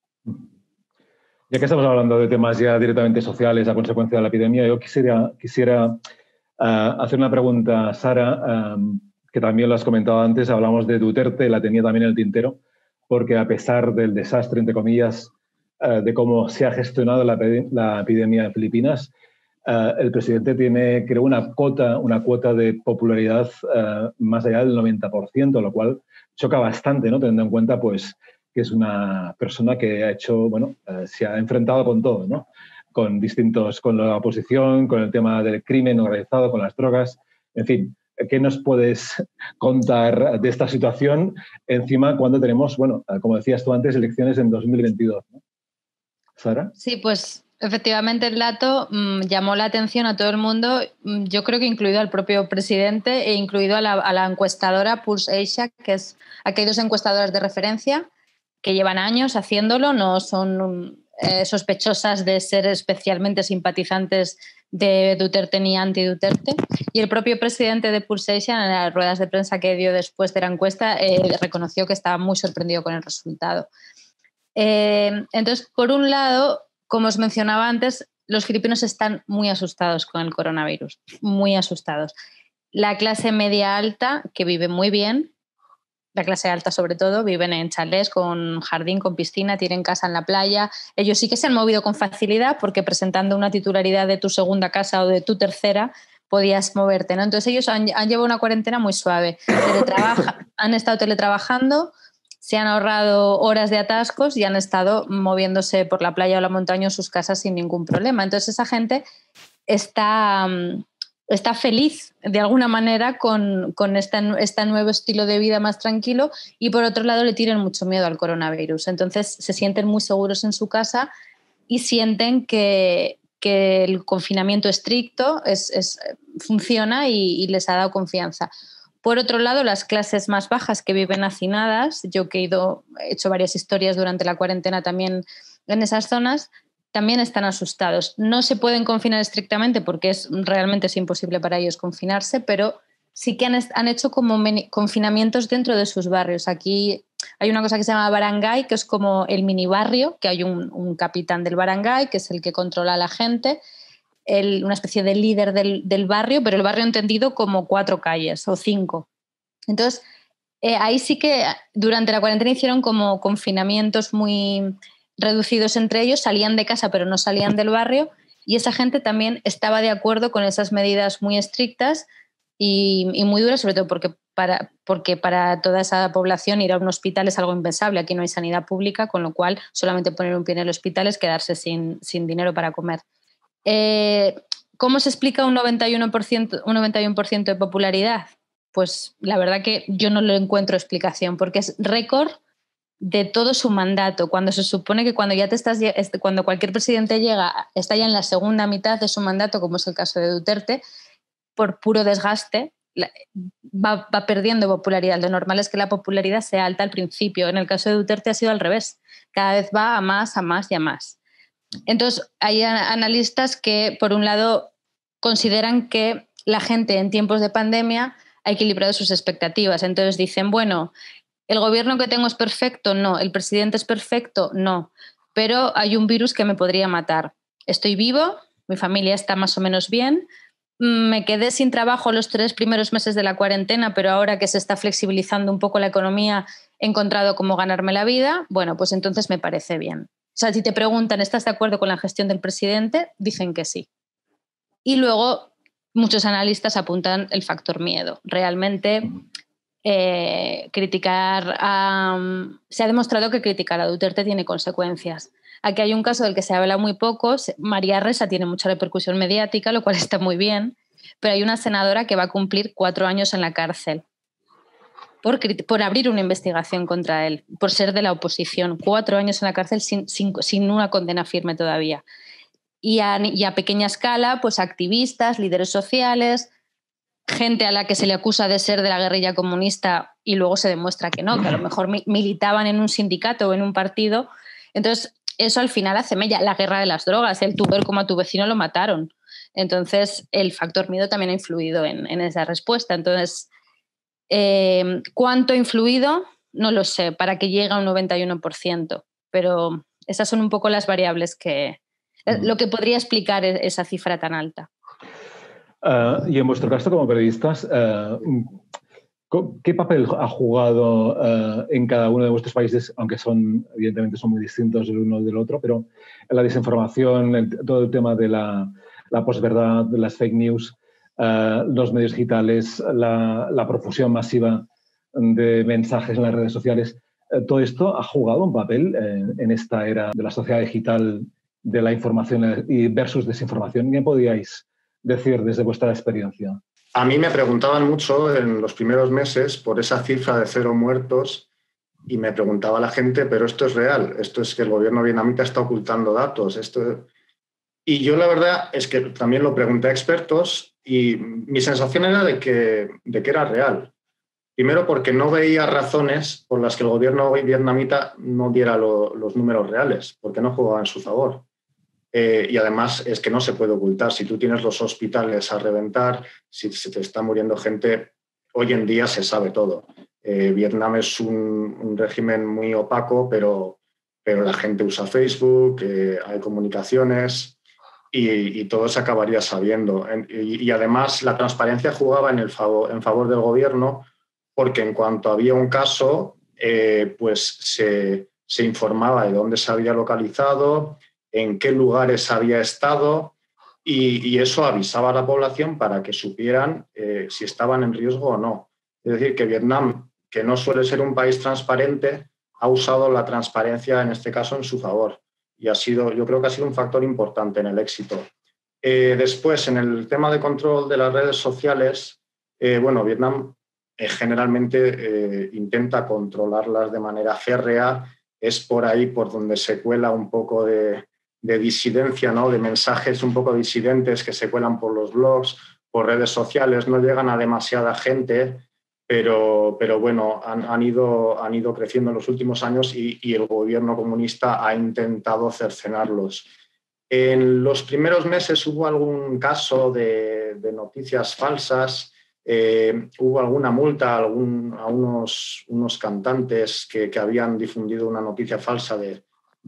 Ya que estamos hablando de temas ya directamente sociales a consecuencia de la epidemia, yo quisiera, quisiera uh, hacer una pregunta a Sara, um, que también lo has comentado antes. Hablamos de Duterte, la tenía también en el tintero, porque a pesar del desastre, entre comillas, uh, de cómo se ha gestionado la, la epidemia en Filipinas, uh, el presidente tiene, creo, una cuota, una cuota de popularidad uh, más allá del noventa por ciento, lo cual choca bastante, ¿no?, teniendo en cuenta, pues, que es una persona que ha hecho, bueno, uh, se ha enfrentado con todo, ¿no?, con distintos, con la oposición, con el tema del crimen organizado, con las drogas, en fin. ¿Qué nos puedes contar de esta situación encima cuando tenemos, bueno, como decías tú antes, elecciones en dos mil veintidós, ¿no? Sara. Sí, pues efectivamente el dato mmm, llamó la atención a todo el mundo, mmm, yo creo que incluido al propio presidente e incluido a la, a la encuestadora Pulse Asia, que es, aquí hay dos encuestadoras de referencia que llevan años haciéndolo, no son eh, sospechosas de ser especialmente simpatizantes de Duterte ni anti-Duterte. Y el propio presidente de Pulse Asia, en las ruedas de prensa que dio después de la encuesta, eh, reconoció que estaba muy sorprendido con el resultado. Eh, entonces, por un lado, como os mencionaba antes, los filipinos están muy asustados con el coronavirus, muy asustados. La clase media alta, que vive muy bien, la clase alta sobre todo, viven en chalés con jardín, con piscina, tienen casa en la playa. Ellos sí que se han movido con facilidad porque presentando una titularidad de tu segunda casa o de tu tercera podías moverte, ¿no? Entonces ellos han, han llevado una cuarentena muy suave. Teletrabaja, han estado teletrabajando, se han ahorrado horas de atascos y han estado moviéndose por la playa o la montaña o sus casas sin ningún problema. Entonces esa gente está, está feliz de alguna manera con, con este, este nuevo estilo de vida más tranquilo y por otro lado le tienen mucho miedo al coronavirus. Entonces se sienten muy seguros en su casa y sienten que, que el confinamiento estricto es, es, funciona y, y les ha dado confianza. Por otro lado, las clases más bajas que viven hacinadas, yo que he, ido, he hecho varias historias durante la cuarentena también en esas zonas, también están asustados. No se pueden confinar estrictamente porque es, realmente es imposible para ellos confinarse, pero sí que han, han hecho como confinamientos dentro de sus barrios. Aquí hay una cosa que se llama barangay, que es como el mini barrio, que hay un, un capitán del barangay, que es el que controla a la gente, El, una especie de líder del, del barrio, pero el barrio entendido como cuatro calles o cinco. Entonces, eh, ahí sí que durante la cuarentena hicieron como confinamientos muy reducidos entre ellos, salían de casa pero no salían del barrio y esa gente también estaba de acuerdo con esas medidas muy estrictas y, y muy duras, sobre todo porque para, porque para toda esa población ir a un hospital es algo impensable. Aquí no hay sanidad pública, con lo cual solamente poner un pie en el hospital es quedarse sin, sin dinero para comer. Eh, ¿Cómo se explica un noventa y uno por ciento, un noventa y uno por ciento de popularidad? Pues la verdad que yo no le encuentro explicación, porque es récord de todo su mandato, cuando se supone que cuando ya te estás, cuando cualquier presidente llega, está ya en la segunda mitad de su mandato, como es el caso de Duterte, por puro desgaste, va, va perdiendo popularidad. Lo normal es que la popularidad sea alta al principio. En el caso de Duterte ha sido al revés. Cada vez va a más, a más y a más. Entonces, hay analistas que, por un lado, consideran que la gente en tiempos de pandemia ha equilibrado sus expectativas. Entonces dicen, bueno, ¿el gobierno que tengo es perfecto? No. ¿El presidente es perfecto? No. Pero hay un virus que me podría matar. Estoy vivo, mi familia está más o menos bien, me quedé sin trabajo los tres primeros meses de la cuarentena, pero ahora que se está flexibilizando un poco la economía, he encontrado cómo ganarme la vida. Bueno, pues entonces me parece bien. O sea, si te preguntan, ¿estás de acuerdo con la gestión del presidente? Dicen que sí. Y luego muchos analistas apuntan el factor miedo. Realmente eh, criticar a, um, se ha demostrado que criticar a Duterte tiene consecuencias. Aquí hay un caso del que se habla muy poco. María Ressa tiene mucha repercusión mediática, lo cual está muy bien, pero hay una senadora que va a cumplir cuatro años en la cárcel Por, por abrir una investigación contra él, por ser de la oposición. Cuatro años en la cárcel sin, sin, sin una condena firme todavía. Y a, y a pequeña escala, pues activistas, líderes sociales, gente a la que se le acusa de ser de la guerrilla comunista y luego se demuestra que no, que a lo mejor mi, militaban en un sindicato o en un partido. Entonces, eso al final hace mella. La guerra de las drogas, el tú ver cómo a tu vecino lo mataron. Entonces, el factor miedo también ha influido en, en esa respuesta. Entonces, Eh, ¿cuánto ha influido? No lo sé, para que llegue a un noventa y uno por ciento, pero esas son un poco las variables que, mm. lo que podría explicar esa cifra tan alta. Uh, y en vuestro caso, como periodistas, uh, ¿qué papel ha jugado uh, en cada uno de vuestros países, aunque son, evidentemente son muy distintos el uno del otro, pero la desinformación, el, todo el tema de la, la posverdad, de las fake news, Uh, los medios digitales, la, la profusión masiva de mensajes en las redes sociales, uh, todo esto ha jugado un papel eh, en esta era de la sociedad digital, de la información versus desinformación. ¿Qué podíais decir desde vuestra experiencia? A mí me preguntaban mucho en los primeros meses por esa cifra de cero muertos y me preguntaba la gente, pero esto es real, esto es que el gobierno vietnamita está ocultando datos. Esto... Y yo la verdad es que también lo pregunté a expertos y mi sensación era de que, de que era real. Primero porque no veía razones por las que el gobierno vietnamita no diera lo, los números reales, porque no jugaba en su favor. Eh, y además es que no se puede ocultar. Si tú tienes los hospitales a reventar, si se te está muriendo gente, hoy en día se sabe todo. Eh, Vietnam es un, un régimen muy opaco, pero, pero la gente usa Facebook, eh, hay comunicaciones y, y todo se acabaría sabiendo. Y, y además la transparencia jugaba en, el favor, en favor del gobierno, porque en cuanto había un caso, eh, pues se, se informaba de dónde se había localizado, en qué lugares había estado y, y eso avisaba a la población para que supieran eh, si estaban en riesgo o no. Es decir, que Vietnam, que no suele ser un país transparente, ha usado la transparencia en este caso en su favor y ha sido, yo creo que ha sido un factor importante en el éxito. Eh, después, en el tema de control de las redes sociales, eh, bueno, Vietnam eh, generalmente eh, intenta controlarlas de manera férrea. Es por ahí por donde se cuela un poco de, de disidencia, ¿no? De mensajes un poco disidentes que se cuelan por los blogs, por redes sociales, no llegan a demasiada gente, pero, pero bueno, han, han, ido, han ido creciendo en los últimos años y, y el gobierno comunista ha intentado cercenarlos. En los primeros meses hubo algún caso de, de noticias falsas, eh, hubo alguna multa a, algún, a unos, unos cantantes que, que habían difundido una noticia falsa de,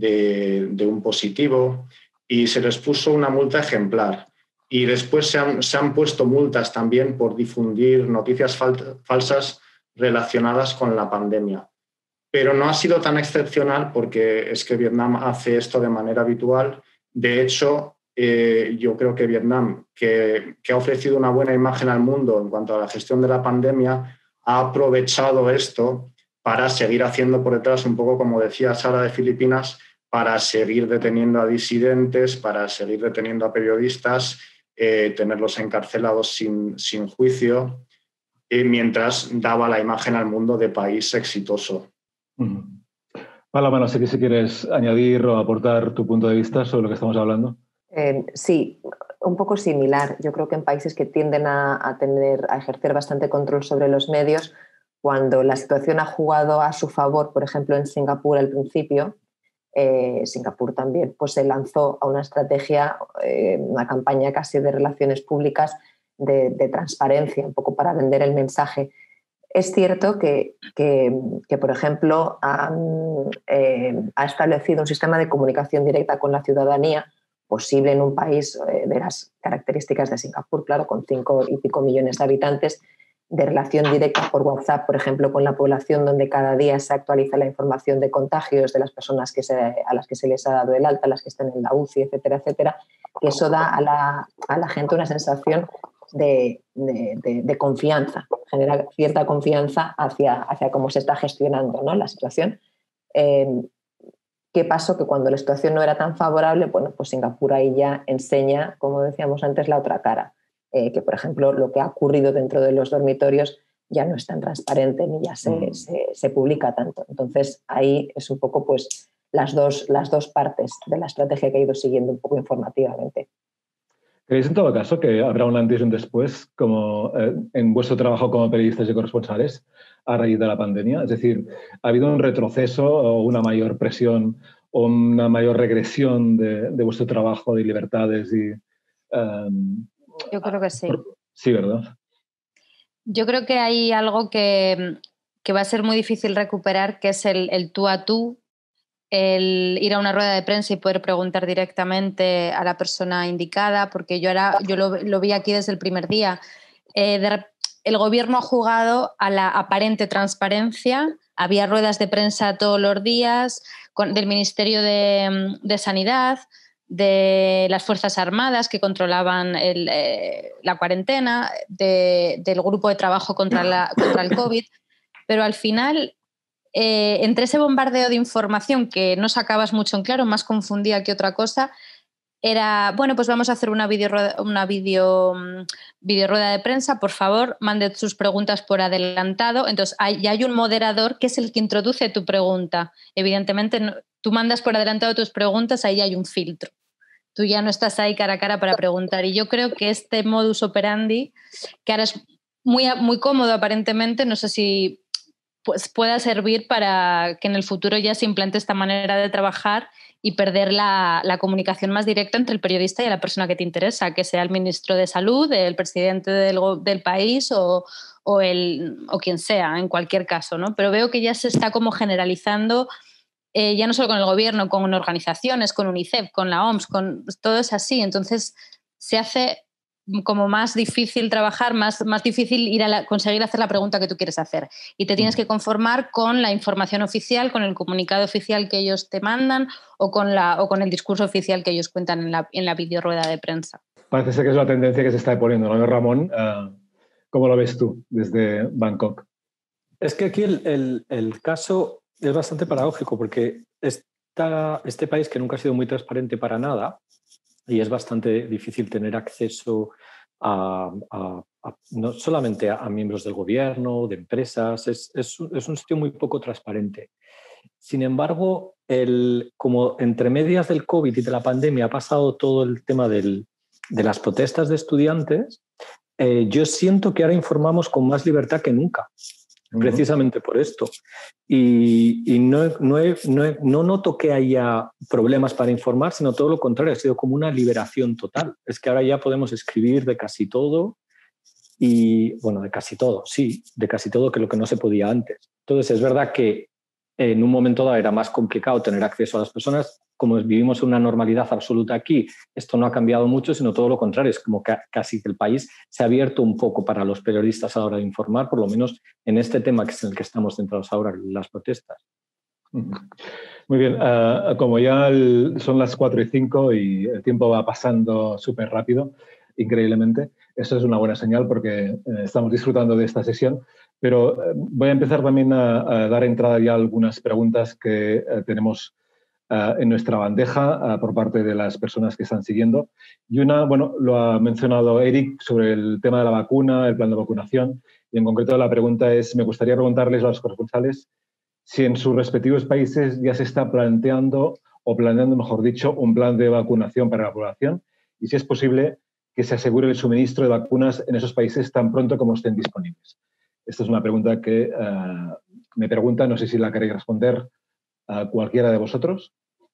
de, de un positivo y se les puso una multa ejemplar. Y después se han, se han puesto multas también por difundir noticias fal- falsas relacionadas con la pandemia. Pero no ha sido tan excepcional porque es que Vietnam hace esto de manera habitual. De hecho, eh, yo creo que Vietnam, que, que ha ofrecido una buena imagen al mundo en cuanto a la gestión de la pandemia, ha aprovechado esto para seguir haciendo por detrás, un poco como decía Sara de Filipinas, para seguir deteniendo a disidentes, para seguir deteniendo a periodistas, eh, tenerlos encarcelados sin, sin juicio, eh, mientras daba la imagen al mundo de país exitoso. Uh-huh. Paloma, no sé si quieres añadir o aportar tu punto de vista sobre lo que estamos hablando. Eh, sí, un poco similar. Yo creo que en países que tienden a, a, tener, a ejercer bastante control sobre los medios, cuando la situación ha jugado a su favor, por ejemplo en Singapur al principio, eh, Singapur también pues, se lanzó a una estrategia, eh, una campaña casi de relaciones públicas de, de transparencia, un poco para vender el mensaje. Es cierto que, que, que por ejemplo, han, eh, ha establecido un sistema de comunicación directa con la ciudadanía posible en un país eh, de las características de Singapur, claro, con cinco y pico millones de habitantes, de relación directa por WhatsApp, por ejemplo, con la población, donde cada día se actualiza la información de contagios de las personas que se, a las que se les ha dado el alta, las que están en la U C I, etcétera, etcétera, que eso da a la, a la gente una sensación de, de, de, de confianza, genera cierta confianza hacia, hacia cómo se está gestionando, ¿no?, la situación. Eh, ¿Qué pasó? Que cuando la situación no era tan favorable, bueno, pues Singapur ahí ya enseña, como decíamos antes, la otra cara. Eh, que, por ejemplo, lo que ha ocurrido dentro de los dormitorios ya no es tan transparente ni ya se, mm. se, se publica tanto. Entonces, ahí es un poco pues, las, dos, las dos partes de la estrategia que he ido siguiendo un poco informativamente. ¿Creéis en todo caso que habrá un antes y un después como, eh, en vuestro trabajo como periodistas y corresponsales a raíz de la pandemia? Es decir, ¿ha habido un retroceso o una mayor presión o una mayor regresión de, de vuestro trabajo de libertades? Y, um, Yo creo que sí. Sí, ¿verdad? Yo creo que hay algo que, que va a ser muy difícil recuperar, que es el, el tú a tú, el ir a una rueda de prensa y poder preguntar directamente a la persona indicada, porque yo, ahora, yo lo, lo vi aquí desde el primer día. Eh, de, el gobierno ha jugado a la aparente transparencia, había ruedas de prensa todos los días con, del Ministerio de, de Sanidad, de las Fuerzas Armadas que controlaban el, eh, la cuarentena, de, del grupo de trabajo contra, la, contra el COVID, pero al final, eh, entre ese bombardeo de información que no sacabas mucho en claro, más confundida que otra cosa, era, bueno, pues vamos a hacer una video, una video, video rueda de prensa, por favor, mande sus preguntas por adelantado. Entonces, hay, ya hay un moderador que es el que introduce tu pregunta. Evidentemente, no, tú mandas por adelantado tus preguntas, ahí hay un filtro. Tú ya no estás ahí cara a cara para preguntar. Y yo creo que este modus operandi, que ahora es muy, muy cómodo aparentemente, no sé si pues, pueda servir para que en el futuro ya se implante esta manera de trabajar y perder la, la comunicación más directa entre el periodista y la persona que te interesa, que sea el ministro de Salud, el presidente del, del país o, o, el, o quien sea, en cualquier caso, ¿no? Pero veo que ya se está como generalizando, eh, ya no solo con el gobierno, con organizaciones, con UNICEF, con la O M S, con, todo es así. Entonces se hace como más difícil trabajar, más, más difícil ir a la, conseguir hacer la pregunta que tú quieres hacer. Y te tienes que conformar con la información oficial, con el comunicado oficial que ellos te mandan o con, la, o con el discurso oficial que ellos cuentan en la, en la videorueda de prensa. Parece ser que es la tendencia que se está poniendo, ¿no, Ramón? Uh, ¿Cómo lo ves tú desde Bangkok? Es que aquí el, el, el caso es bastante paradójico porque esta, este país que nunca ha sido muy transparente para nada, y es bastante difícil tener acceso a, a, a no solamente a, a miembros del gobierno, de empresas, es, es, es un sitio muy poco transparente. Sin embargo, el, como entre medias del COVID y de la pandemia ha pasado todo el tema del, de las protestas de estudiantes, eh, yo siento que ahora informamos con más libertad que nunca. Precisamente por esto. Y, y no, no, he, no, he, no noto que haya problemas para informar, sino todo lo contrario, ha sido como una liberación total. Es que ahora ya podemos escribir de casi todo y, bueno, de casi todo, sí, de casi todo que lo que no se podía antes. Entonces, es verdad que en un momento dado era más complicado tener acceso a las personas. Como vivimos una normalidad absoluta aquí, esto no ha cambiado mucho, sino todo lo contrario. Es como que casi que el país se ha abierto un poco para los periodistas a la hora de informar, por lo menos en este tema que es en el que estamos centrados ahora, las protestas. Muy bien, uh, como ya el, son las cuatro y cinco y el tiempo va pasando súper rápido, increíblemente, eso es una buena señal porque eh, estamos disfrutando de esta sesión, pero eh, voy a empezar también a, a dar entrada ya a algunas preguntas que eh, tenemos Uh, en nuestra bandeja uh, por parte de las personas que están siguiendo. Y una, bueno, lo ha mencionado Eric sobre el tema de la vacuna, el plan de vacunación, y en concreto la pregunta es, me gustaría preguntarles a los corresponsales si en sus respectivos países ya se está planteando, o planeando, mejor dicho, un plan de vacunación para la población, y si es posible que se asegure el suministro de vacunas en esos países tan pronto como estén disponibles. Esta es una pregunta que uh, me pregunta, no sé si la queréis responder a cualquiera de vosotros.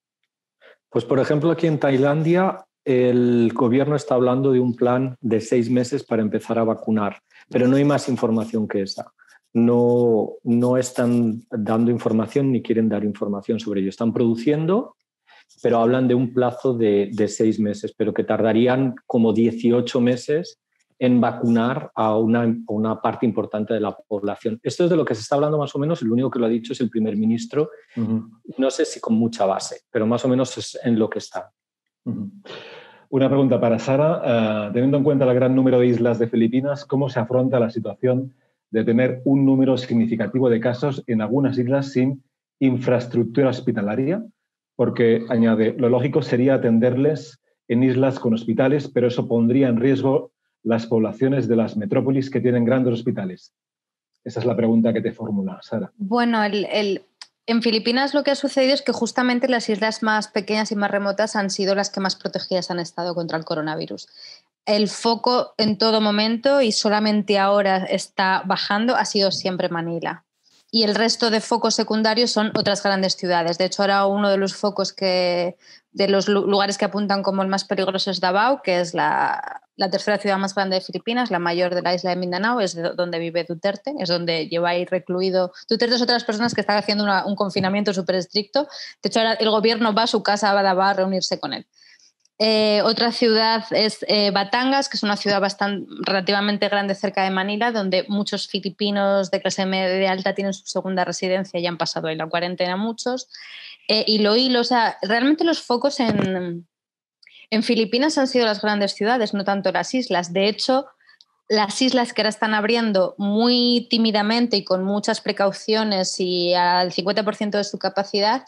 Pues, por ejemplo, aquí en Tailandia el gobierno está hablando de un plan de seis meses para empezar a vacunar, pero no hay más información que esa. No, no están dando información ni quieren dar información sobre ello. Están produciendo, pero hablan de un plazo de, de seis meses, pero que tardarían como dieciocho meses en vacunar a una, a una parte importante de la población. Esto es de lo que se está hablando más o menos, el único que lo ha dicho es el primer ministro, uh-huh. No sé si con mucha base, pero más o menos es en lo que está. Uh-huh. Una pregunta para Sara. Uh, teniendo en cuenta el gran número de islas de Filipinas, ¿cómo se afronta la situación de tener un número significativo de casos en algunas islas sin infraestructura hospitalaria? Porque, añade, lo lógico sería atenderles en islas con hospitales, pero eso pondría en riesgo las poblaciones de las metrópolis que tienen grandes hospitales. Esa es la pregunta que te formula, Sara. Bueno, el, el, en Filipinas lo que ha sucedido es que justamente las islas más pequeñas y más remotas han sido las que más protegidas han estado contra el coronavirus. El foco en todo momento, y solamente ahora está bajando, ha sido siempre Manila. Y el resto de focos secundarios son otras grandes ciudades. De hecho, ahora uno de los focos que, de los lugares que apuntan como el más peligroso es Davao, que es la, la tercera ciudad más grande de Filipinas, la mayor de la isla de Mindanao, es de donde vive Duterte, es donde lleva ahí recluido. Duterte es otra de las personas que están haciendo una, un confinamiento súper estricto. De hecho, ahora el gobierno va a su casa a Davao a reunirse con él. Eh, otra ciudad es eh, Batangas, que es una ciudad bastante, relativamente grande cerca de Manila, donde muchos filipinos de clase media alta tienen su segunda residencia y han pasado ahí la cuarentena muchos. Eh, Iloilo, o sea, realmente los focos en, en Filipinas han sido las grandes ciudades, no tanto las islas. De hecho, las islas que ahora están abriendo muy tímidamente y con muchas precauciones y al cincuenta por ciento de su capacidad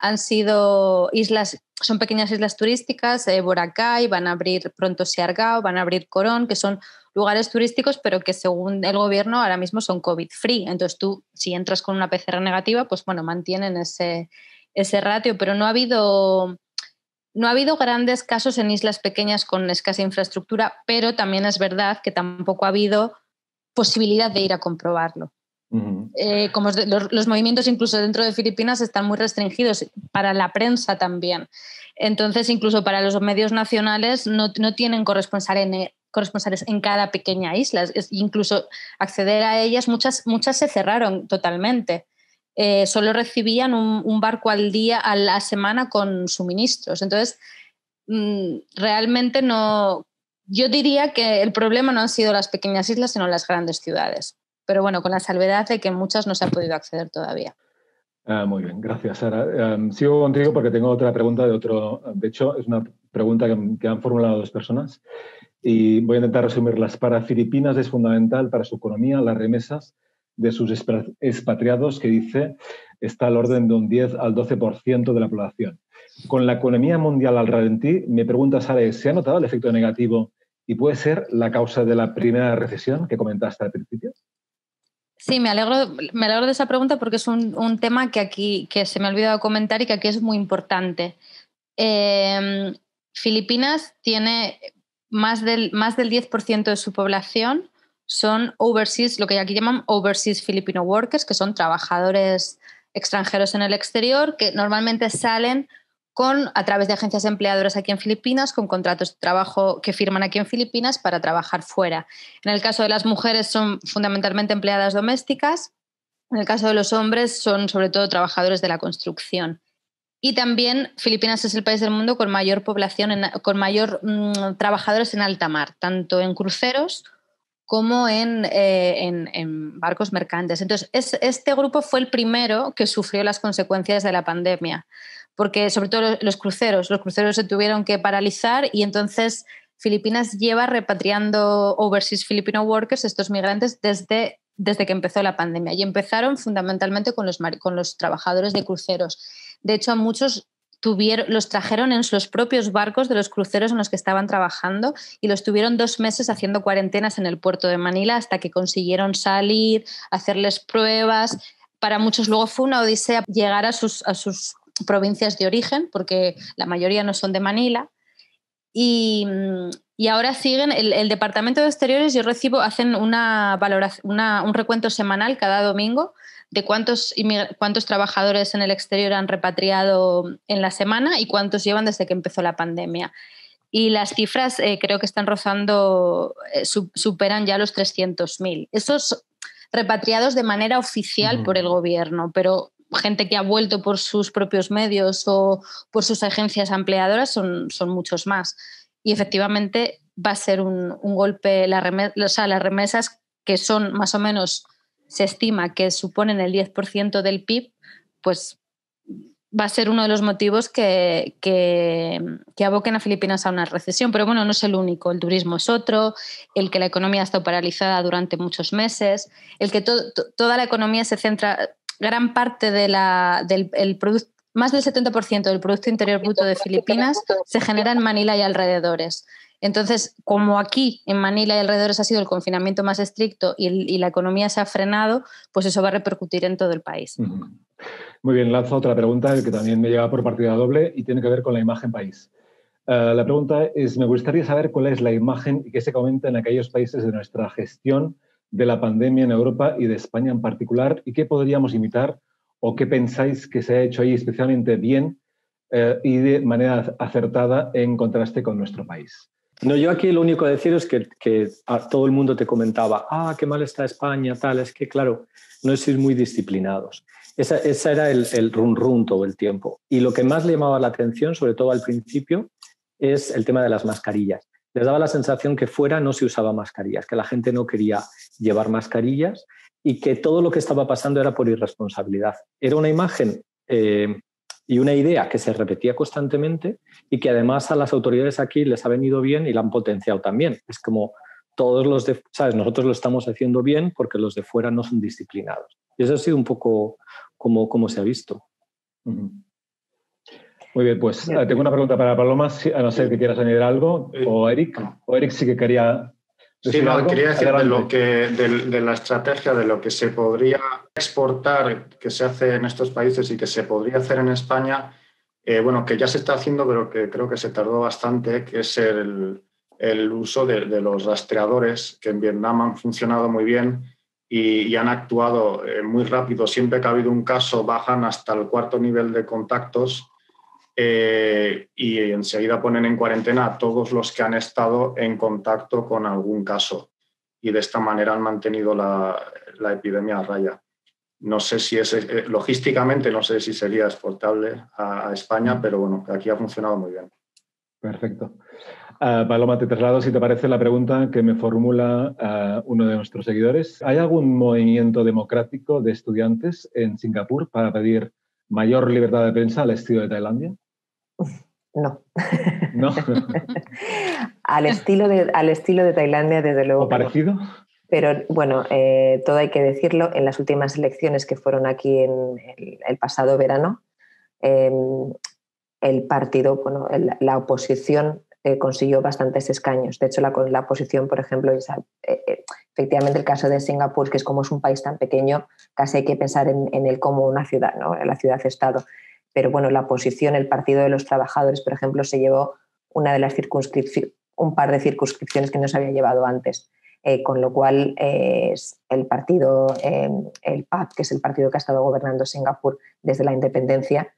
han sido islas, son pequeñas islas turísticas, eh, Boracay, van a abrir pronto Siargao, van a abrir Corón, que son lugares turísticos, pero que según el gobierno ahora mismo son COVID-free. Entonces tú, si entras con una P C R negativa, pues bueno, mantienen ese, ese ratio, pero no ha habido... No ha habido grandes casos en islas pequeñas con escasa infraestructura, pero también es verdad que tampoco ha habido posibilidad de ir a comprobarlo. Uh-huh. Eh, como los, los movimientos incluso dentro de Filipinas están muy restringidos, para la prensa también. Entonces, incluso para los medios nacionales no, no tienen corresponsal en, corresponsales en cada pequeña isla. Es, incluso acceder a ellas, muchas, muchas se cerraron totalmente. Eh, solo recibían un, un barco al día, a la semana, con suministros. Entonces, mmm, realmente no... Yo diría que el problema no han sido las pequeñas islas, sino las grandes ciudades. Pero bueno, con la salvedad de que en muchas no se ha podido acceder todavía. Ah, muy bien, gracias, Sara. Um, sigo contigo porque tengo otra pregunta de otro... De hecho, es una pregunta que, que han formulado dos personas y voy a intentar resumirlas. Para Filipinas es fundamental para su economía las remesas de sus expatriados, que dice está al orden de un diez al doce por ciento de la población. Con la economía mundial al ralentí, me pregunta Sara, ¿se ha notado el efecto negativo y puede ser la causa de la primera recesión que comentaste al principio? Sí, me alegro, me alegro de esa pregunta porque es un, un tema que aquí que se me ha olvidado comentar y que aquí es muy importante. Eh, Filipinas tiene más del, más del diez por ciento de su población son overseas, lo que aquí llaman overseas Filipino workers, que son trabajadores extranjeros en el exterior, que normalmente salen con, a través de agencias empleadoras aquí en Filipinas, con contratos de trabajo que firman aquí en Filipinas para trabajar fuera. En el caso de las mujeres son fundamentalmente empleadas domésticas, en el caso de los hombres son sobre todo trabajadores de la construcción. Y también Filipinas es el país del mundo con mayor población, en, con mayor mmm, trabajadores en alta mar, tanto en cruceros como en, eh, en, en barcos mercantes. Entonces, es, este grupo fue el primero que sufrió las consecuencias de la pandemia, porque sobre todo los cruceros, los cruceros se tuvieron que paralizar y entonces Filipinas lleva repatriando overseas Filipino workers, estos migrantes, desde, desde que empezó la pandemia. Y empezaron fundamentalmente con los, con los trabajadores de cruceros. De hecho, a muchos tuvieron, los trajeron en los propios barcos de los cruceros en los que estaban trabajando y los tuvieron dos meses haciendo cuarentenas en el puerto de Manila hasta que consiguieron salir, hacerles pruebas. Para muchos luego fue una odisea llegar a sus, a sus provincias de origen, porque la mayoría no son de Manila. Y, y ahora siguen, el, el Departamento de Exteriores, yo recibo, hacen una valoración, una, un recuento semanal cada domingo de cuántos, cuántos trabajadores en el exterior han repatriado en la semana y cuántos llevan desde que empezó la pandemia. Y las cifras eh, creo que están rozando, eh, superan ya los trescientos mil. Esos repatriados de manera oficial uh-huh. por el gobierno, pero gente que ha vuelto por sus propios medios o por sus agencias empleadoras son, son muchos más. Y efectivamente va a ser un, un golpe, la remes, o sea, las remesas que son más o menos, se estima que suponen el diez por ciento del P I B, pues va a ser uno de los motivos que, que, que aboquen a Filipinas a una recesión. Pero bueno, no es el único. El turismo es otro, el que la economía ha estado paralizada durante muchos meses, el que to, to, toda la economía se centra, gran parte de la, del el producto, más del setenta por ciento del Producto Interior Bruto de Filipinas se genera en Manila y alrededores. Entonces, como aquí en Manila y alrededores ha sido el confinamiento más estricto y, el, y la economía se ha frenado, pues eso va a repercutir en todo el país. Uh-huh. Muy bien, lanzo otra pregunta que también me llega por partida doble y tiene que ver con la imagen país. Uh, la pregunta es, me gustaría saber cuál es la imagen que se comenta en aquellos países de nuestra gestión de la pandemia en Europa y de España en particular y qué podríamos imitar o qué pensáis que se ha hecho ahí especialmente bien eh, y de manera acertada en contraste con nuestro país. No, yo aquí lo único que decir es que, que a todo el mundo te comentaba, ah, qué mal está España, tal, es que claro, no sois muy disciplinados. Esa, esa era el, el run run todo el tiempo. Y lo que más le llamaba la atención, sobre todo al principio, es el tema de las mascarillas. Les daba la sensación que fuera no se usaba mascarillas, que la gente no quería llevar mascarillas y que todo lo que estaba pasando era por irresponsabilidad. Era una imagen eh, y una idea que se repetía constantemente y que además a las autoridades aquí les ha venido bien y la han potenciado también. Es como todos los de, ¿sabes? Nosotros lo estamos haciendo bien porque los de fuera no son disciplinados. Y eso ha sido un poco como, como se ha visto. Uh-huh. Muy bien, pues uh, tengo una pregunta para Paloma, a no ser que quieras añadir algo, o Eric, o Eric sí que quería... Sí, no, algo. quería decir de, lo Adelante. que, de, de la estrategia, de lo que se podría exportar, que se hace en estos países y que se podría hacer en España, eh, bueno, que ya se está haciendo, pero que creo que se tardó bastante, que es el, el uso de, de los rastreadores, que en Vietnam han funcionado muy bien y, y han actuado eh, muy rápido. Siempre que ha habido un caso, bajan hasta el cuarto nivel de contactos. Eh, y enseguida ponen en cuarentena a todos los que han estado en contacto con algún caso y de esta manera han mantenido la, la epidemia a raya. No sé si es, eh, logísticamente, no sé si sería exportable a, a España, pero bueno, aquí ha funcionado muy bien. Perfecto. Uh, Paloma, te traslado, si te parece, la pregunta que me formula uh, uno de nuestros seguidores. ¿Hay algún movimiento democrático de estudiantes en Singapur para pedir mayor libertad de prensa al estilo de Tailandia? No. ¿No? al, estilo de, al estilo de Tailandia, desde luego. ¿O parecido? No. Pero bueno, eh, todo hay que decirlo, en las últimas elecciones que fueron aquí en el, el pasado verano, eh, el partido, bueno, el, la oposición eh, consiguió bastantes escaños. De hecho, la, la oposición, por ejemplo, es, eh, eh, efectivamente el caso de Singapur, que es como es un país tan pequeño, casi hay que pensar en, en él como una ciudad, ¿no? La ciudad-estado. Pero bueno, la oposición, el Partido de los Trabajadores, por ejemplo, se llevó una de las circunscripciones, un par de circunscripciones que no se había llevado antes. Eh, con lo cual eh, el partido, eh, el P A P, que es el partido que ha estado gobernando Singapur desde la independencia,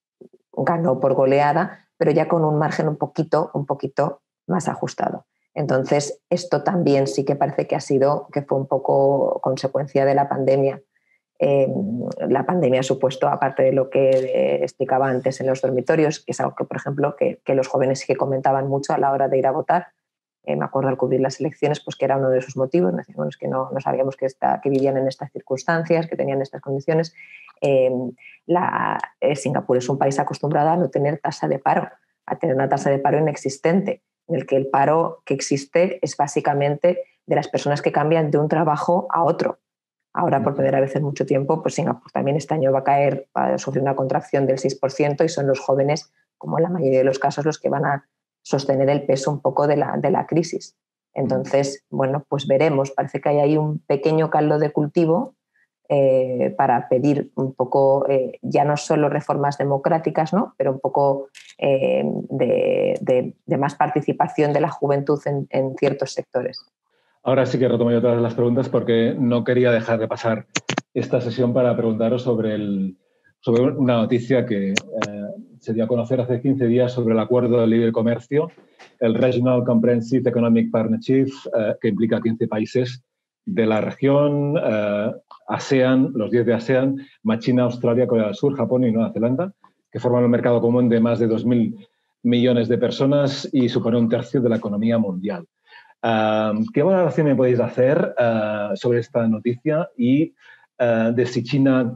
ganó por goleada, pero ya con un margen un poquito, un poquito más ajustado. Entonces, esto también sí que parece que ha sido, que fue un poco consecuencia de la pandemia. Eh, la pandemia ha supuesto, aparte de lo que eh, explicaba antes en los dormitorios, que es algo que, por ejemplo, que, que los jóvenes sí que comentaban mucho a la hora de ir a votar. Eh, me acuerdo al cubrir las elecciones, pues que era uno de sus motivos. Me decían, bueno, es que no, no sabíamos que, esta, que vivían en estas circunstancias, que tenían estas condiciones. Eh, la, eh, Singapur es un país acostumbrado a no tener tasa de paro, a tener una tasa de paro inexistente, en el que el paro que existe es básicamente de las personas que cambian de un trabajo a otro. Ahora, por primera vez en mucho tiempo, pues Singapur también este año va a caer, va a sufrir una contracción del seis por ciento y son los jóvenes, como en la mayoría de los casos, los que van a sostener el peso un poco de la, de la crisis. Entonces, bueno, pues veremos. Parece que hay ahí un pequeño caldo de cultivo eh, para pedir un poco, eh, ya no solo reformas democráticas, ¿no? Pero un poco eh, de, de, de más participación de la juventud en, en ciertos sectores. Ahora sí que retomo yo todas las preguntas porque no quería dejar de pasar esta sesión para preguntaros sobre, el, sobre una noticia que eh, se dio a conocer hace quince días sobre el acuerdo de libre comercio, el Regional Comprehensive Economic Partnership, eh, que implica quince países de la región, eh, ASEAN, los diez de ASEAN, más China, Australia, Corea del Sur, Japón y Nueva Zelanda, que forman un mercado común de más de dos mil millones de personas y supone un tercio de la economía mundial. Uh, ¿Qué valoración me podéis hacer uh, sobre esta noticia y uh, de si China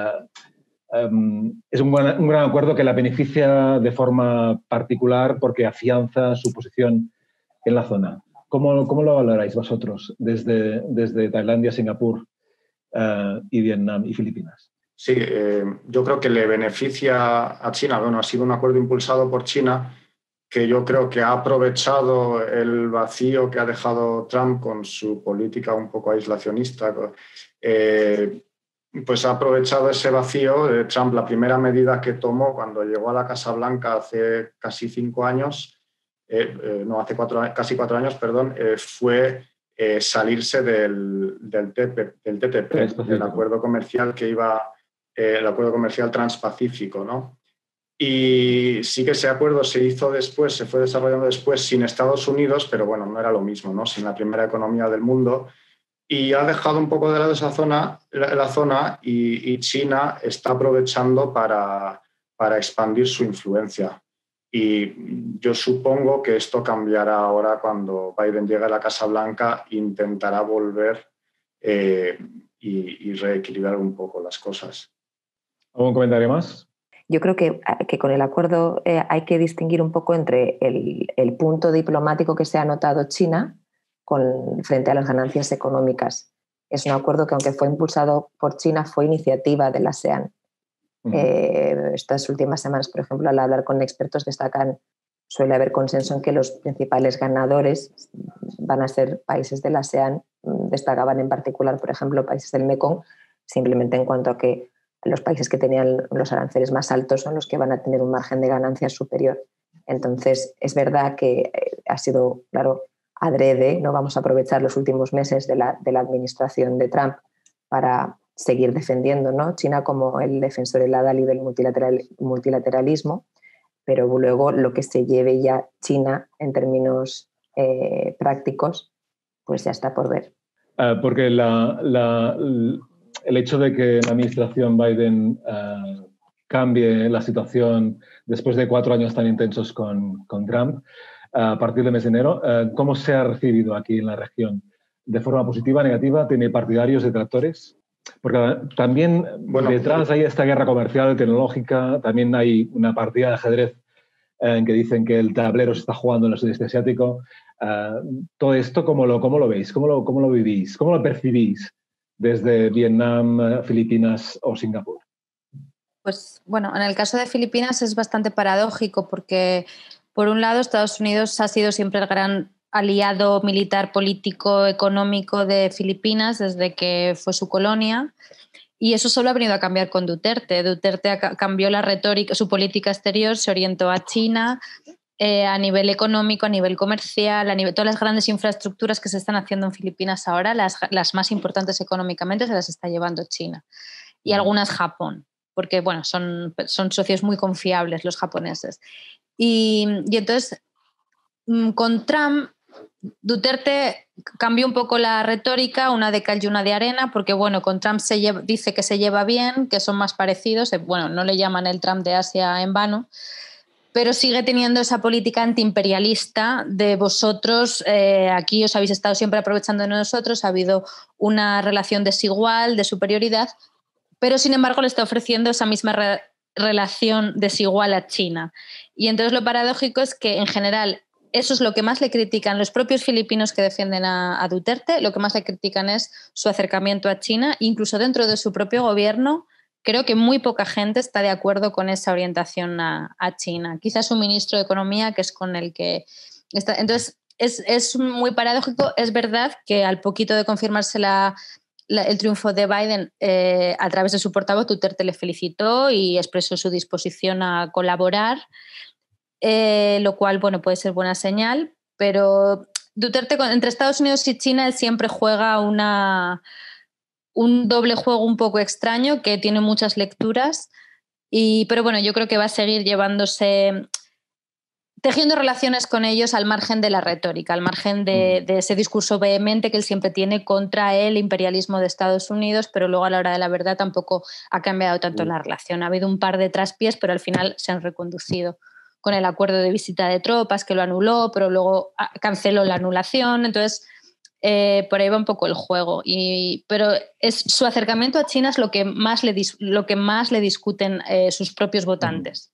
uh, um, es un, buen, un gran acuerdo que la beneficia de forma particular porque afianza su posición en la zona? ¿Cómo, cómo lo valoráis vosotros desde, desde Tailandia, Singapur uh, y Vietnam y Filipinas? Sí, eh, yo creo que le beneficia a China. Bueno, ha sido un acuerdo impulsado por China que yo creo que ha aprovechado el vacío que ha dejado Trump con su política un poco aislacionista. Eh, pues ha aprovechado ese vacío de Trump. La primera medida que tomó cuando llegó a la Casa Blanca hace casi cinco años, eh, eh, no, hace cuatro, casi cuatro años, perdón, eh, fue eh, salirse del, del, T P, del T T P, del acuerdo comercial que iba, eh, el acuerdo comercial transpacífico, ¿no? Y sí que ese acuerdo se hizo después, se fue desarrollando después sin Estados Unidos, pero bueno, no era lo mismo, ¿no? Sin la primera economía del mundo. Y ha dejado un poco de lado esa zona, la, la zona y, y China está aprovechando para, para expandir su influencia. Y yo supongo que esto cambiará ahora cuando Biden llegue a la Casa Blanca, intentará volver eh, y, y reequilibrar un poco las cosas. ¿Algún comentario más? Yo creo que, que con el acuerdo eh, hay que distinguir un poco entre el, el punto diplomático que se ha notado China con, frente a las ganancias económicas. Es un acuerdo que, aunque fue impulsado por China, fue iniciativa de la ASEAN. Uh-huh. Eh, estas últimas semanas, por ejemplo, al hablar con expertos destacan, suele haber consenso en que los principales ganadores van a ser países del ASEAN. Destacaban en particular, por ejemplo, países del Mekong, simplemente en cuanto a que los países que tenían los aranceles más altos son los que van a tener un margen de ganancias superior. Entonces, es verdad que ha sido, claro, adrede, no vamos a aprovechar los últimos meses de la, de la administración de Trump para seguir defendiendo, ¿no?, China como el defensor heladal y del multilateral, multilateralismo, pero luego lo que se lleve ya China en términos eh, prácticos, pues ya está por ver. Uh, porque la, la, el hecho de que la administración Biden uh, cambie la situación después de cuatro años tan intensos con, con Trump, uh, a partir del mes de enero, uh, ¿cómo se ha recibido aquí en la región? ¿De forma positiva, negativa? ¿Tiene partidarios, detractores? Porque también bueno, detrás hay esta guerra comercial, tecnológica, también hay una partida de ajedrez eh, en que dicen que el tablero se está jugando en el sudeste asiático. Uh, todo esto, ¿cómo lo, cómo lo veis? ¿Cómo lo, ¿Cómo lo vivís? ¿Cómo lo percibís desde Vietnam, Filipinas o Singapur? Pues bueno, en el caso de Filipinas es bastante paradójico porque, por un lado, Estados Unidos ha sido siempre el gran aliado militar, político, económico de Filipinas desde que fue su colonia, y eso solo ha venido a cambiar con Duterte. Duterte cambió la retórica, su política exterior se orientó a China eh, a nivel económico, a nivel comercial, a nivel, todas las grandes infraestructuras que se están haciendo en Filipinas ahora, las, las más importantes económicamente se las está llevando China, y algunas Japón, porque bueno, son, son socios muy confiables los japoneses. Y, y entonces, con Trump, Duterte cambió un poco la retórica, una de cal y una de arena, porque bueno, con Trump se lleva, dice que se lleva bien, que son más parecidos, bueno, no le llaman el Trump de Asia en vano, pero sigue teniendo esa política antiimperialista de vosotros, eh, aquí os habéis estado siempre aprovechando de nosotros, ha habido una relación desigual, de superioridad, pero sin embargo le está ofreciendo esa misma re- relación desigual a China. Y entonces lo paradójico es que en general eso es lo que más le critican los propios filipinos que defienden a, a Duterte, lo que más le critican es su acercamiento a China, incluso dentro de su propio gobierno. Creo que muy poca gente está de acuerdo con esa orientación a, a China. Quizás su ministro de Economía, que es con el que está. Entonces, es, es muy paradójico. Es verdad que al poquito de confirmarse la, la, el triunfo de Biden, eh, a través de su portavoz, Duterte le felicitó y expresó su disposición a colaborar, eh, lo cual, bueno, puede ser buena señal, pero Duterte, entre Estados Unidos y China, él siempre juega una... un doble juego un poco extraño que tiene muchas lecturas, y, pero bueno, yo creo que va a seguir llevándose, tejiendo relaciones con ellos al margen de la retórica, al margen de, de ese discurso vehemente que él siempre tiene contra el imperialismo de Estados Unidos, pero luego a la hora de la verdad tampoco ha cambiado tanto la relación. Ha habido un par de traspiés, pero al final se han reconducido con el acuerdo de visita de tropas que lo anuló, pero luego canceló la anulación. Entonces, Eh, por ahí va un poco el juego, y, pero es, su acercamiento a China es lo que más le, dis, lo que más le discuten eh, sus propios votantes.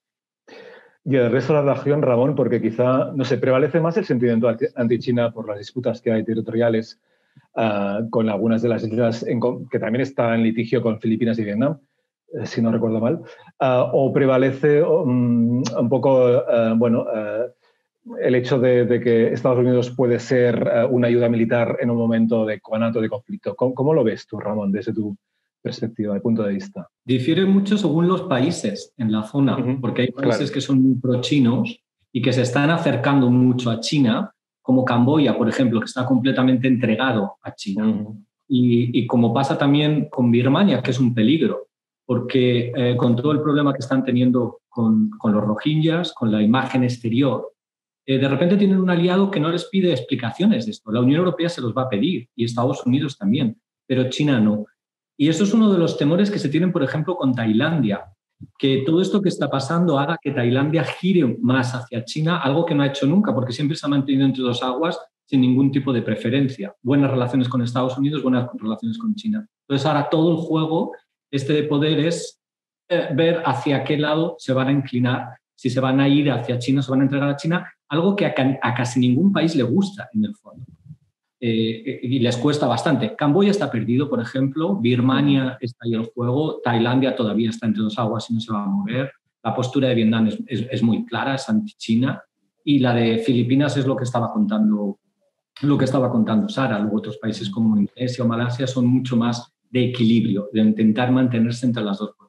Y el resto de la región, Ramón, porque quizá, no sé, prevalece más el sentimiento anti-China por las disputas que hay territoriales uh, con algunas de las islas en, que también está en litigio con Filipinas y Vietnam, eh, si no recuerdo mal, uh, o prevalece um, un poco, uh, bueno, uh, el hecho de, de que Estados Unidos puede ser uh, una ayuda militar en un momento de conato de conflicto. ¿Cómo, ¿Cómo lo ves tú, Ramón, desde tu perspectiva, de punto de vista? Difiere mucho según los países en la zona, uh-huh, porque hay países claro. que son muy pro-chinos y que se están acercando mucho a China, como Camboya, por ejemplo, que está completamente entregado a China. Uh-huh. Y, y como pasa también con Birmania, que es un peligro, porque eh, con todo el problema que están teniendo con, con los rohingyas, con la imagen exterior, Eh, de repente tienen un aliado que no les pide explicaciones de esto. La Unión Europea se los va a pedir y Estados Unidos también, pero China no. Y eso es uno de los temores que se tienen, por ejemplo, con Tailandia, que todo esto que está pasando haga que Tailandia gire más hacia China, algo que no ha hecho nunca, porque siempre se ha mantenido entre dos aguas sin ningún tipo de preferencia. Buenas relaciones con Estados Unidos, buenas relaciones con China. Entonces ahora todo el juego este de poder es eh, ver hacia qué lado se van a inclinar, si se van a ir hacia China, se van a entregar a China, algo que a, a casi ningún país le gusta en el fondo. eh, y les cuesta bastante. Camboya está perdido, por ejemplo, Birmania está ahí en el juego, Tailandia todavía está entre dos aguas y no se va a mover. La postura de Vietnam es, es, es muy clara, es anti-China, y la de Filipinas es lo que estaba contando, lo que estaba contando Sara. Luego otros países como Indonesia o Malasia son mucho más de equilibrio, de intentar mantenerse entre las dos.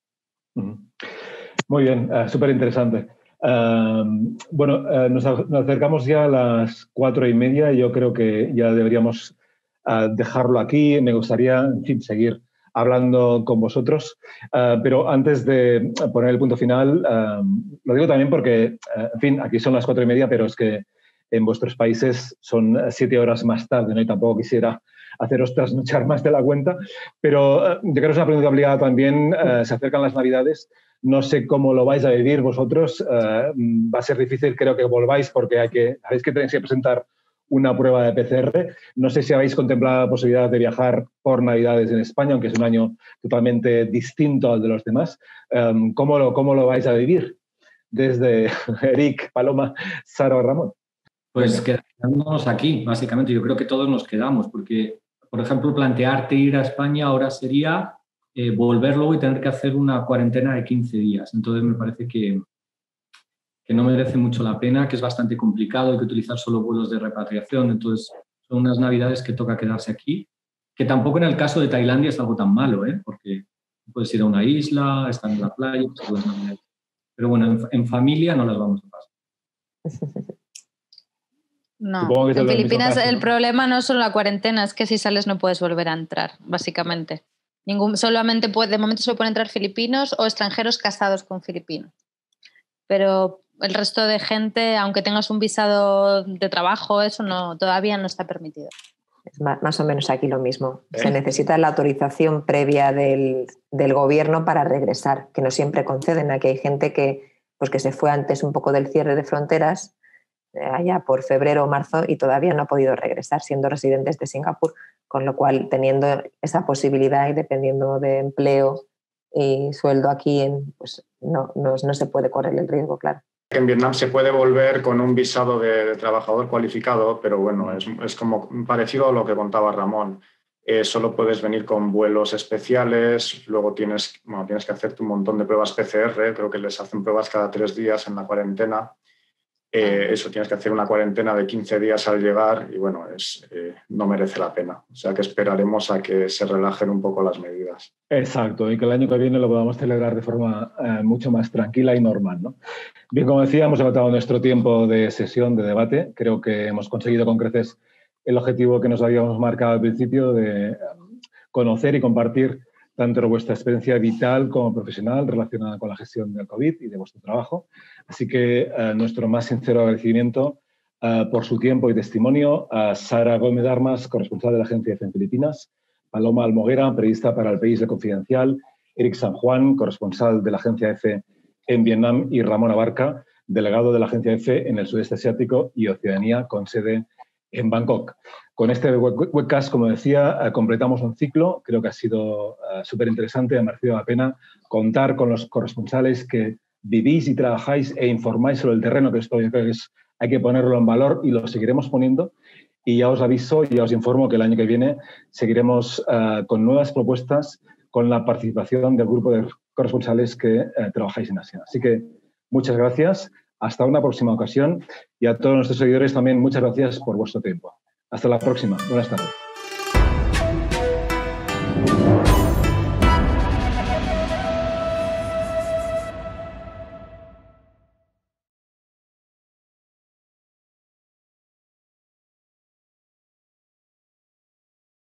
Muy bien, uh, súper interesante. Uh, bueno, uh, nos, nos acercamos ya a las cuatro y media y yo creo que ya deberíamos uh, dejarlo aquí. Me gustaría, en fin, seguir hablando con vosotros, uh, pero antes de poner el punto final, uh, lo digo también porque, uh, en fin, aquí son las cuatro y media, pero es que en vuestros países son siete horas más tarde, ¿no? Y tampoco quisiera haceros trasnochar más de la cuenta, pero uh, yo creo que es una pregunta obligada también. Uh, se acercan las Navidades. No sé cómo lo vais a vivir vosotros. Uh, va a ser difícil, creo que volváis, porque hay que, sabéis que tenéis que presentar una prueba de P C R. No sé si habéis contemplado la posibilidad de viajar por Navidades en España, aunque es un año totalmente distinto al de los demás. Um, ¿cómo, lo, ¿Cómo lo vais a vivir? Desde Eric, Paloma, Sara o Ramón. Pues quedándonos aquí, básicamente. Yo creo que todos nos quedamos, porque, por ejemplo, plantearte ir a España ahora sería eh, volver luego y tener que hacer una cuarentena de quince días. Entonces me parece que, que no merece mucho la pena, que es bastante complicado, hay que utilizar solo vuelos de repatriación. Entonces son unas Navidades que toca quedarse aquí, que tampoco en el caso de Tailandia es algo tan malo, ¿eh? Porque puedes ir a una isla, estar en la playa, pasar las Navidades. Pero bueno, en, en familia no las vamos a pasar. No, en Filipinas el problema no es solo la cuarentena, es que si sales no puedes volver a entrar, básicamente. Ningún, solamente puede, de momento solo pueden entrar filipinos o extranjeros casados con filipinos. Pero el resto de gente, aunque tengas un visado de trabajo, eso no, todavía no está permitido. Es más o menos aquí lo mismo. Se necesita la autorización previa del, del gobierno para regresar, que no siempre conceden. Aquí hay gente que, pues que se fue antes un poco del cierre de fronteras, allá por febrero o marzo, y todavía no ha podido regresar siendo residentes de Singapur, con lo cual teniendo esa posibilidad y dependiendo de empleo y sueldo aquí, pues no, no, no se puede correr el riesgo, claro. En Vietnam se puede volver con un visado de, de trabajador cualificado, pero bueno, es, es como parecido a lo que contaba Ramón. Eh, solo puedes venir con vuelos especiales, luego tienes, bueno, tienes que hacerte un montón de pruebas P C R, creo que les hacen pruebas cada tres días en la cuarentena. Eh, eso, tienes que hacer una cuarentena de quince días al llegar y bueno, es, eh, no merece la pena. O sea que esperaremos a que se relajen un poco las medidas. Exacto, y que el año que viene lo podamos celebrar de forma eh, mucho más tranquila y normal, ¿no? Bien, como decía, hemos agotado nuestro tiempo de sesión, de debate. Creo que hemos conseguido con creces el objetivo que nos habíamos marcado al principio de conocer y compartir tanto vuestra experiencia vital como profesional relacionada con la gestión del COVID y de vuestro trabajo. Así que uh, nuestro más sincero agradecimiento uh, por su tiempo y testimonio a Sara Gómez Armas, corresponsal de la Agencia EFE en Filipinas, Paloma Almoguera, periodista para El País de Confidencial, Eric San Juan, corresponsal de la Agencia EFE en Vietnam, y Ramón Abarca, delegado de la Agencia EFE en el sudeste asiático y Oceanía, con sede en Bangkok. Con este webcast, como decía, uh, completamos un ciclo. Creo que ha sido uh, súper interesante, ha merecido la pena contar con los corresponsales que vivís y trabajáis e informáis sobre el terreno, que esto yo creo que es, hay que ponerlo en valor y lo seguiremos poniendo. Y ya os aviso, ya os informo que el año que viene seguiremos uh, con nuevas propuestas con la participación del grupo de corresponsales que uh, trabajáis en Asia. Así que muchas gracias. Hasta una próxima ocasión. Y a todos nuestros seguidores también muchas gracias por vuestro tiempo. Hasta la próxima. Buenas tardes.